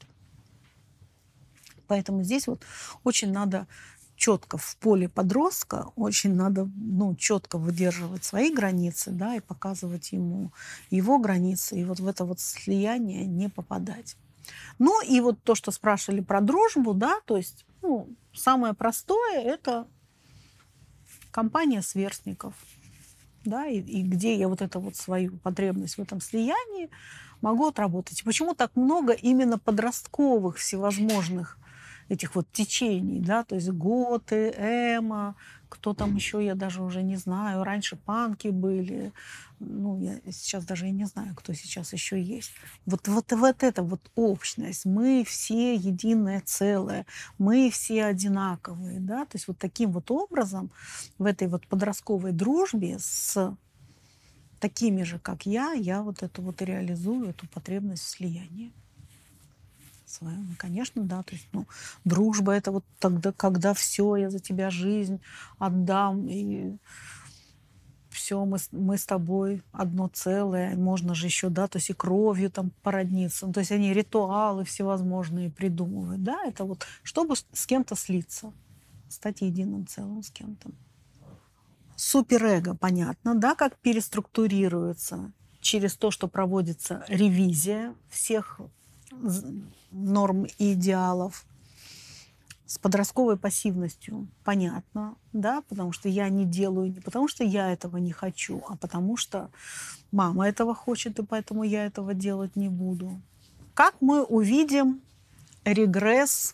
Поэтому здесь вот очень надо четко в поле подростка, очень надо четко выдерживать свои границы, да, и показывать ему его границы, и вот в это вот слияние не попадать. И вот то, что спрашивали про дружбу, да, то есть, самое простое – это компания сверстников, да, и где я вот эту вот свою потребность в этом слиянии могу отработать. Почему так много именно подростковых всевозможных этих вот течений, да, то есть готы, эмо, кто там еще, я даже уже не знаю, раньше панки были, я сейчас даже и не знаю, кто сейчас еще есть. Вот эта вот общность, мы все единое целое, мы все одинаковые, да, то есть вот таким вот образом в этой вот подростковой дружбе с такими же, как я вот эту вот и реализую, эту потребность в слиянии. Конечно, да. То есть, дружба – это вот тогда, когда все, я за тебя жизнь отдам, и все, мы с тобой одно целое. Можно же еще, да, то есть и кровью там породниться. То есть они ритуалы всевозможные придумывают, да. Это вот чтобы с кем-то слиться, стать единым целым с кем-то. Суперэго, понятно, да, как переструктурируется через то, что проводится ревизия всех норм и идеалов. С подростковой пассивностью понятно, да, потому что я не делаю не потому, что я этого не хочу, а потому что мама этого хочет, и поэтому я этого делать не буду. Как мы увидим регресс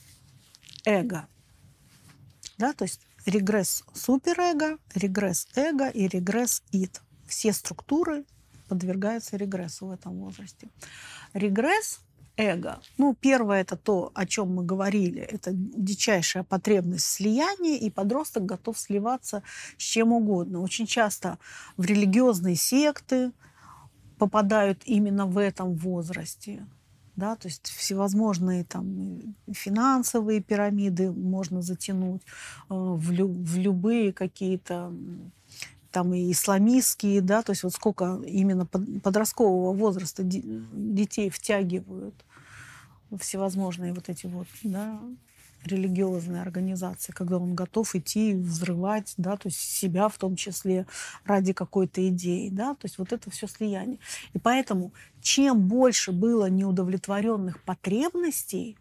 эго? Да, то есть регресс суперэго, регресс эго и регресс ид. Все структуры подвергаются регрессу в этом возрасте. Регресс эго. Первое – это то, о чем мы говорили. Это дичайшая потребность в слиянии, и подросток готов сливаться с чем угодно. Очень часто в религиозные секты попадают именно в этом возрасте. Да, то есть всевозможные там финансовые пирамиды можно затянуть, в любые какие-то там и исламистские, да, то есть вот сколько именно подросткового возраста детей втягивают всевозможные вот эти вот, да, религиозные организации, когда он готов идти взрывать, да, то есть себя в том числе ради какой-то идеи, да, то есть вот это все слияние. И поэтому чем больше было неудовлетворенных потребностей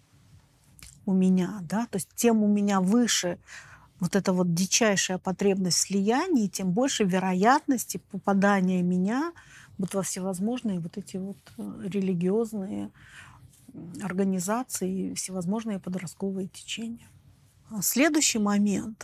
у меня, да, то есть тем у меня выше вот эта вот дичайшая потребность в слиянии, тем больше вероятности попадания меня вот во всевозможные вот эти вот религиозные организации, всевозможные подростковые течения. Следующий момент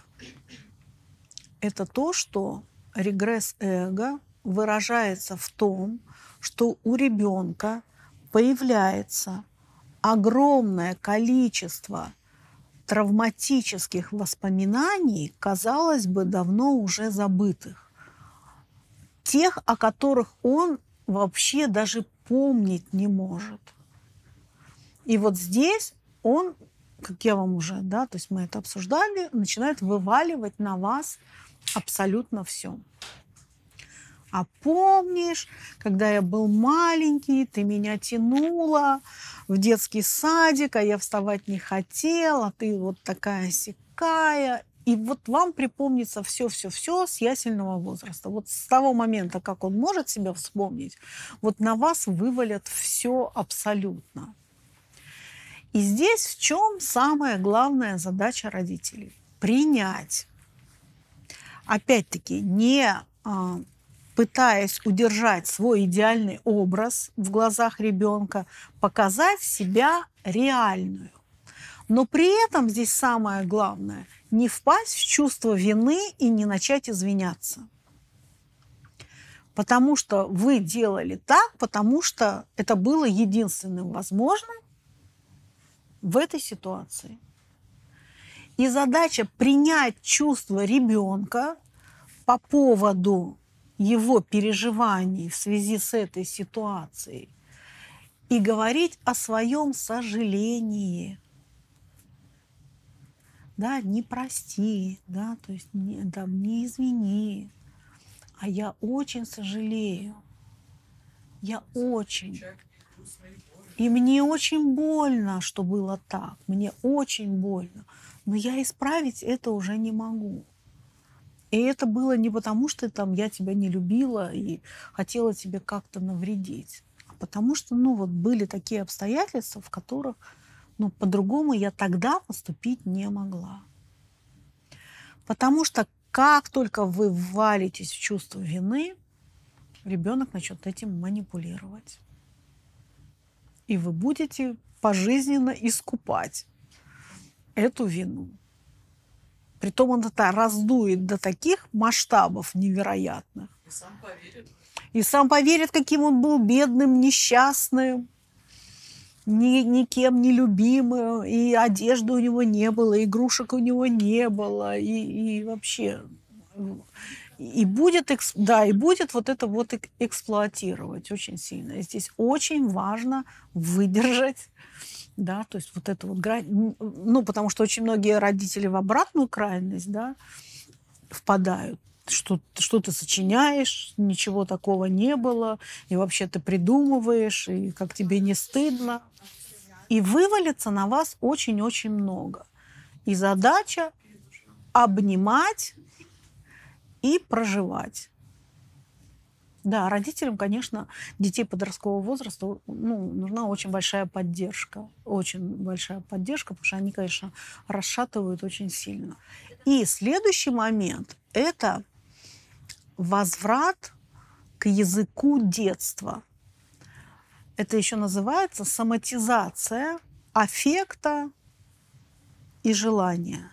– это то, что регресс эго выражается в том, что у ребенка появляется огромное количество травматических воспоминаний, казалось бы, давно уже забытых. Тех, о которых он вообще даже помнить не может. И вот здесь он, как я вам уже, да, то есть мы это обсуждали, начинает вываливать на вас абсолютно все. А помнишь, когда я был маленький, ты меня тянула в детский садик, а я вставать не хотела, ты вот такая-сякая. И вот вам припомнится все-все-все с ясельного возраста. Вот с того момента, как он может себя вспомнить, вот на вас вывалят все абсолютно. И здесь в чем самая главная задача родителей? Принять. Опять-таки, не пытаясь удержать свой идеальный образ в глазах ребенка, показать себя реальную. Но при этом здесь самое главное – не впасть в чувство вины и не начать извиняться. Потому что вы делали так, потому что это было единственным возможным в этой ситуации. И задача принять чувство ребенка по поводу его переживаний в связи с этой ситуацией и говорить о своем сожалении. Да, не прости, да, то есть не извини, а я очень сожалею. Я очень. И мне очень больно, что было так. Мне очень больно. Но я исправить это уже не могу. И это было не потому, что я тебя не любила и хотела тебе как-то навредить, а потому что, были такие обстоятельства, в которых, по-другому я тогда поступить не могла. Потому что как только вы ввалитесь в чувство вины, ребенок начнет этим манипулировать. И вы будете пожизненно искупать эту вину. Притом он это раздует до таких масштабов невероятных. И сам поверит. И сам поверит, каким он был бедным, несчастным, никем не любимым, и одежды у него не было, игрушек у него не было, и вообще... И будет вот это вот эксплуатировать очень сильно. И здесь очень важно выдержать, да, то есть вот эту вот грань, потому что очень многие родители в обратную крайность, да, впадают, что ты сочиняешь, ничего такого не было, и вообще ты придумываешь, и как тебе не стыдно. И вывалится на вас очень-очень много. И задача обнимать и проживать. Да, родителям, конечно, детей подросткового возраста нужна очень большая поддержка. Очень большая поддержка, потому что они, конечно, расшатывают очень сильно. И следующий момент – это возврат к языку детства. Это еще называется соматизация аффекта и желания.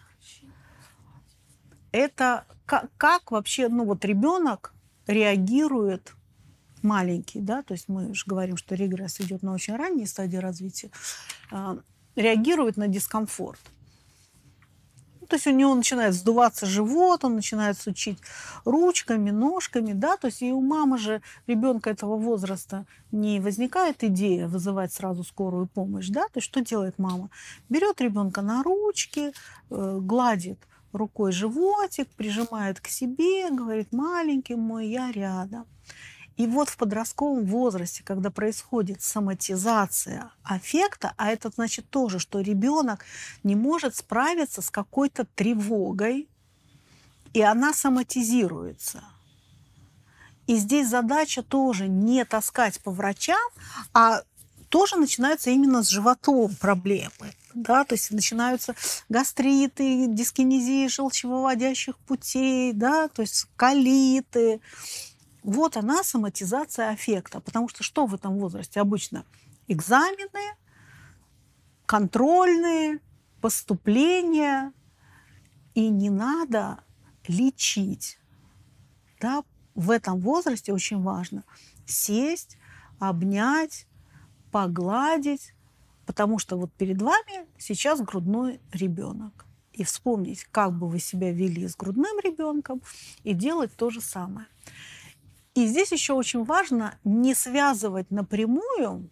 Это как вообще, ребенок реагирует, маленький, да, то есть мы же говорим, что регресс идет на очень ранней стадии развития, реагирует на дискомфорт. То есть у него начинает сдуваться живот, он начинает сучить ручками, ножками, да, то есть и у мамы же ребенка этого возраста не возникает идея вызывать сразу скорую помощь, да, то есть что делает мама? Берет ребенка на ручки, гладит рукой животик, прижимает к себе, говорит: маленький мой, я рядом. И вот в подростковом возрасте, когда происходит соматизация аффекта, а это значит тоже, что ребенок не может справиться с какой-то тревогой, и она соматизируется. И здесь задача тоже не таскать по врачам, а тоже начинаются именно с животом проблемы. Да, то есть начинаются гастриты, дискинезии желчевыводящих путей, да, то есть колиты. Вот она, соматизация аффекта. Потому что в этом возрасте обычно? Экзамены, контрольные, поступления. И не надо лечить. Да? В этом возрасте очень важно сесть, обнять, погладить. Потому что вот перед вами сейчас грудной ребенок. И вспомнить, как бы вы себя вели с грудным ребенком, и делать то же самое. И здесь еще очень важно не связывать напрямую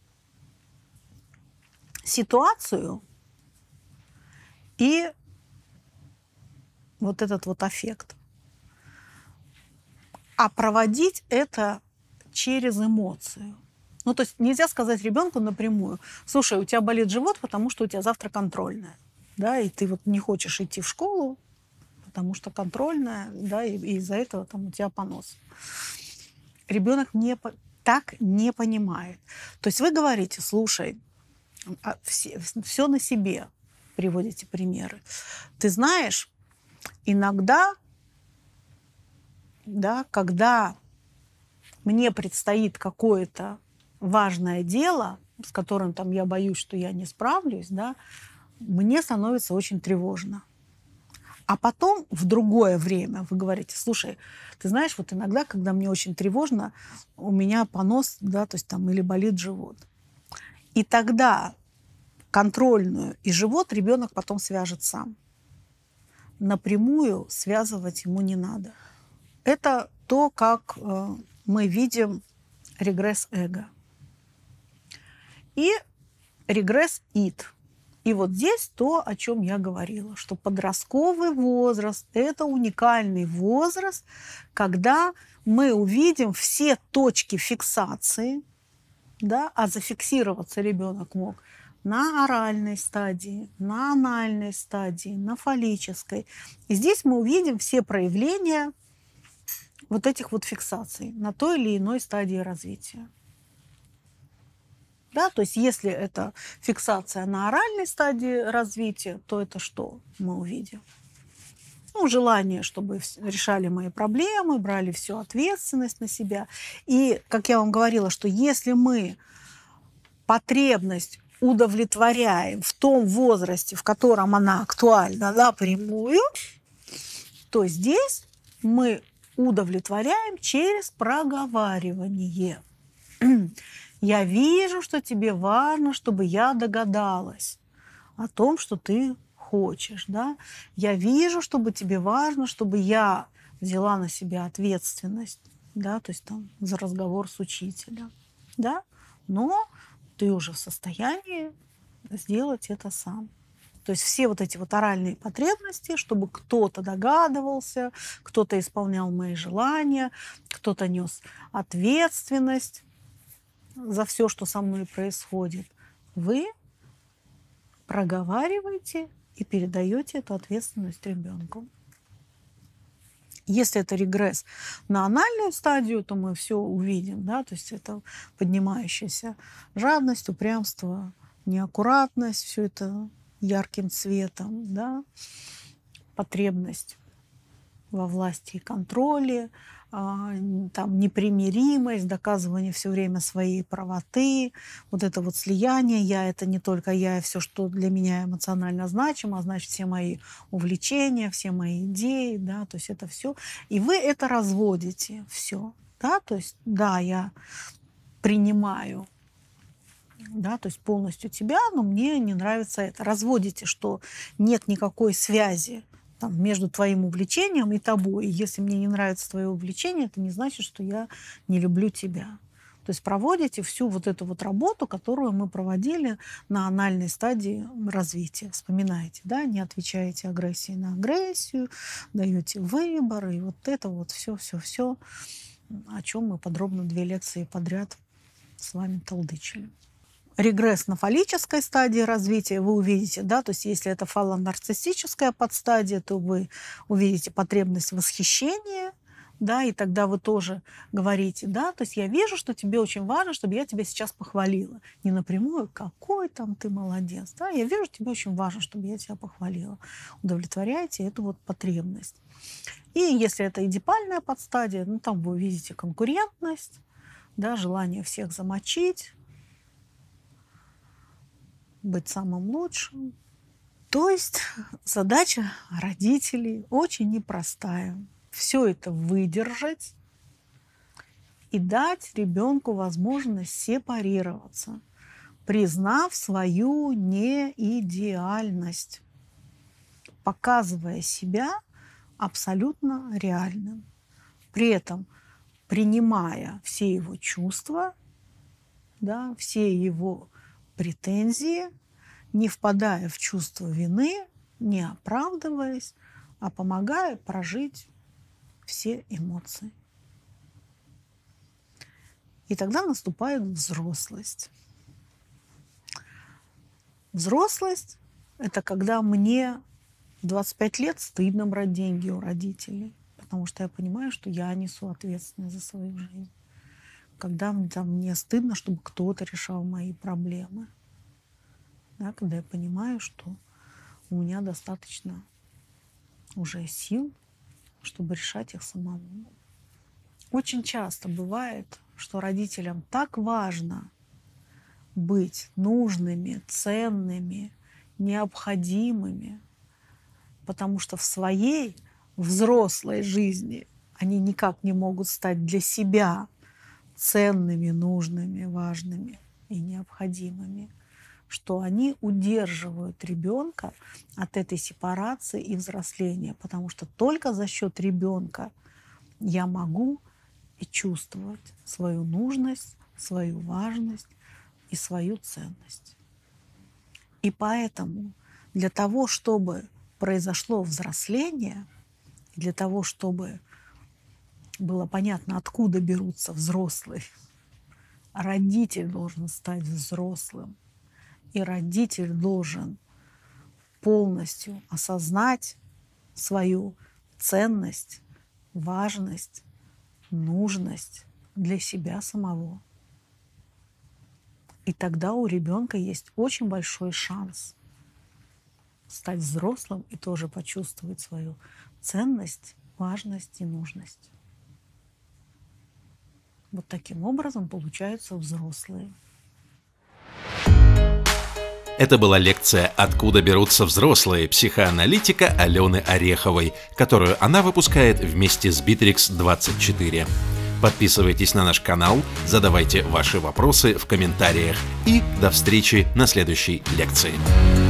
ситуацию и вот этот вот аффект, а проводить это через эмоцию. То есть нельзя сказать ребенку напрямую: слушай, у тебя болит живот, потому что у тебя завтра контрольная, да, и ты вот не хочешь идти в школу, потому что контрольная, да, и из-за этого там у тебя понос. Ребенок так не понимает. То есть вы говорите: слушай, все на себе, приводите примеры. Ты знаешь, иногда, да, когда мне предстоит какое-то важное дело, с которым я боюсь, что я не справлюсь, да, мне становится очень тревожно. А потом в другое время вы говорите: слушай, ты знаешь, вот иногда, когда мне очень тревожно, у меня понос, да, то есть там или болит живот. И тогда контрольную и живот ребенок потом свяжет сам. Напрямую связывать ему не надо. Это то, как мы видим регресс эго. И регресс ид. И вот здесь то, о чем я говорила, что подростковый возраст – это уникальный возраст, когда мы увидим все точки фиксации, да, а зафиксироваться ребенок мог на оральной стадии, на анальной стадии, на фаллической. И здесь мы увидим все проявления вот этих вот фиксаций на той или иной стадии развития. Да, то есть если это фиксация на оральной стадии развития, то это что мы увидим? Ну, желание, чтобы решали мои проблемы, брали всю ответственность на себя. И, как я вам говорила, что если мы потребность удовлетворяем в том возрасте, в котором она актуальна напрямую, то здесь мы удовлетворяем через проговаривание. Я вижу, что тебе важно, чтобы я догадалась о том, что ты хочешь. Да? Я вижу, чтобы тебе важно, чтобы я взяла на себя ответственность, да? То есть там, за разговор с учителем. Да? Но ты уже в состоянии сделать это сам. То есть все вот эти вот оральные потребности, чтобы кто-то догадывался, кто-то исполнял мои желания, кто-то нес ответственность за все, что со мной происходит, вы проговариваете и передаете эту ответственность ребенку. Если это регресс на анальную стадию, то мы все увидим, да, то есть это поднимающаяся жадность, упрямство, неаккуратность, все это ярким цветом, да, потребность во власти и контроле, там, непримиримость, доказывание все время своей правоты, вот это вот слияние «я» — это не только я, и все, что для меня эмоционально значимо, а значит, все мои увлечения, все мои идеи, да, то есть это все. И вы это разводите все, да, то есть, да, я принимаю, да, то есть полностью тебя, но мне не нравится это. Разводите, что нет никакой связи там, между твоим увлечением и тобой. И если мне не нравится твое увлечение, это не значит, что я не люблю тебя. То есть проводите всю вот эту вот работу, которую мы проводили на анальной стадии развития. Вспоминаете, да, не отвечаете агрессией на агрессию, даете выбор, и вот это вот все, о чем мы подробно 2 лекции подряд с вами толдычили. Регресс на фаллической стадии развития вы увидите, да, то есть если это фаллонарциссическая подстадия, то вы увидите потребность восхищения, да, и тогда вы тоже говорите, да, то есть я вижу, что тебе очень важно, чтобы я тебя сейчас похвалила. Не напрямую, какой там ты молодец, да, я вижу, тебе очень важно, чтобы я тебя похвалила. Удовлетворяйте эту вот потребность. И если это эдипальная подстадия, ну, там вы увидите конкурентность, да, желание всех замочить, быть самым лучшим. То есть задача родителей очень непростая. Все это выдержать и дать ребенку возможность сепарироваться, признав свою неидеальность, показывая себя абсолютно реальным. При этом принимая все его чувства, да, все его претензии, не впадая в чувство вины, не оправдываясь, а помогая прожить все эмоции. И тогда наступает взрослость. Взрослость – это когда мне в 25 лет стыдно брать деньги у родителей, потому что я понимаю, что я несу ответственность за свою жизнь. Когда мне стыдно, чтобы кто-то решал мои проблемы. Да, когда я понимаю, что у меня достаточно уже сил, чтобы решать их самому. Очень часто бывает, что родителям так важно быть нужными, ценными, необходимыми, потому что в своей взрослой жизни они никак не могут стать для себя ценными, нужными, важными и необходимыми, что они удерживают ребенка от этой сепарации и взросления, потому что только за счет ребенка я могу и чувствовать свою нужность, свою важность и свою ценность. И поэтому для того, чтобы произошло взросление, для того, чтобы было понятно, откуда берутся взрослые, родитель должен стать взрослым, и родитель должен полностью осознать свою ценность, важность, нужность для себя самого. И тогда у ребенка есть очень большой шанс стать взрослым и тоже почувствовать свою ценность, важность и нужность. Вот таким образом получаются взрослые. Это была лекция «Откуда берутся взрослые» психоаналитика Алены Ореховой, которую она выпускает вместе с Bittrex 24. Подписывайтесь на наш канал, задавайте ваши вопросы в комментариях и до встречи на следующей лекции.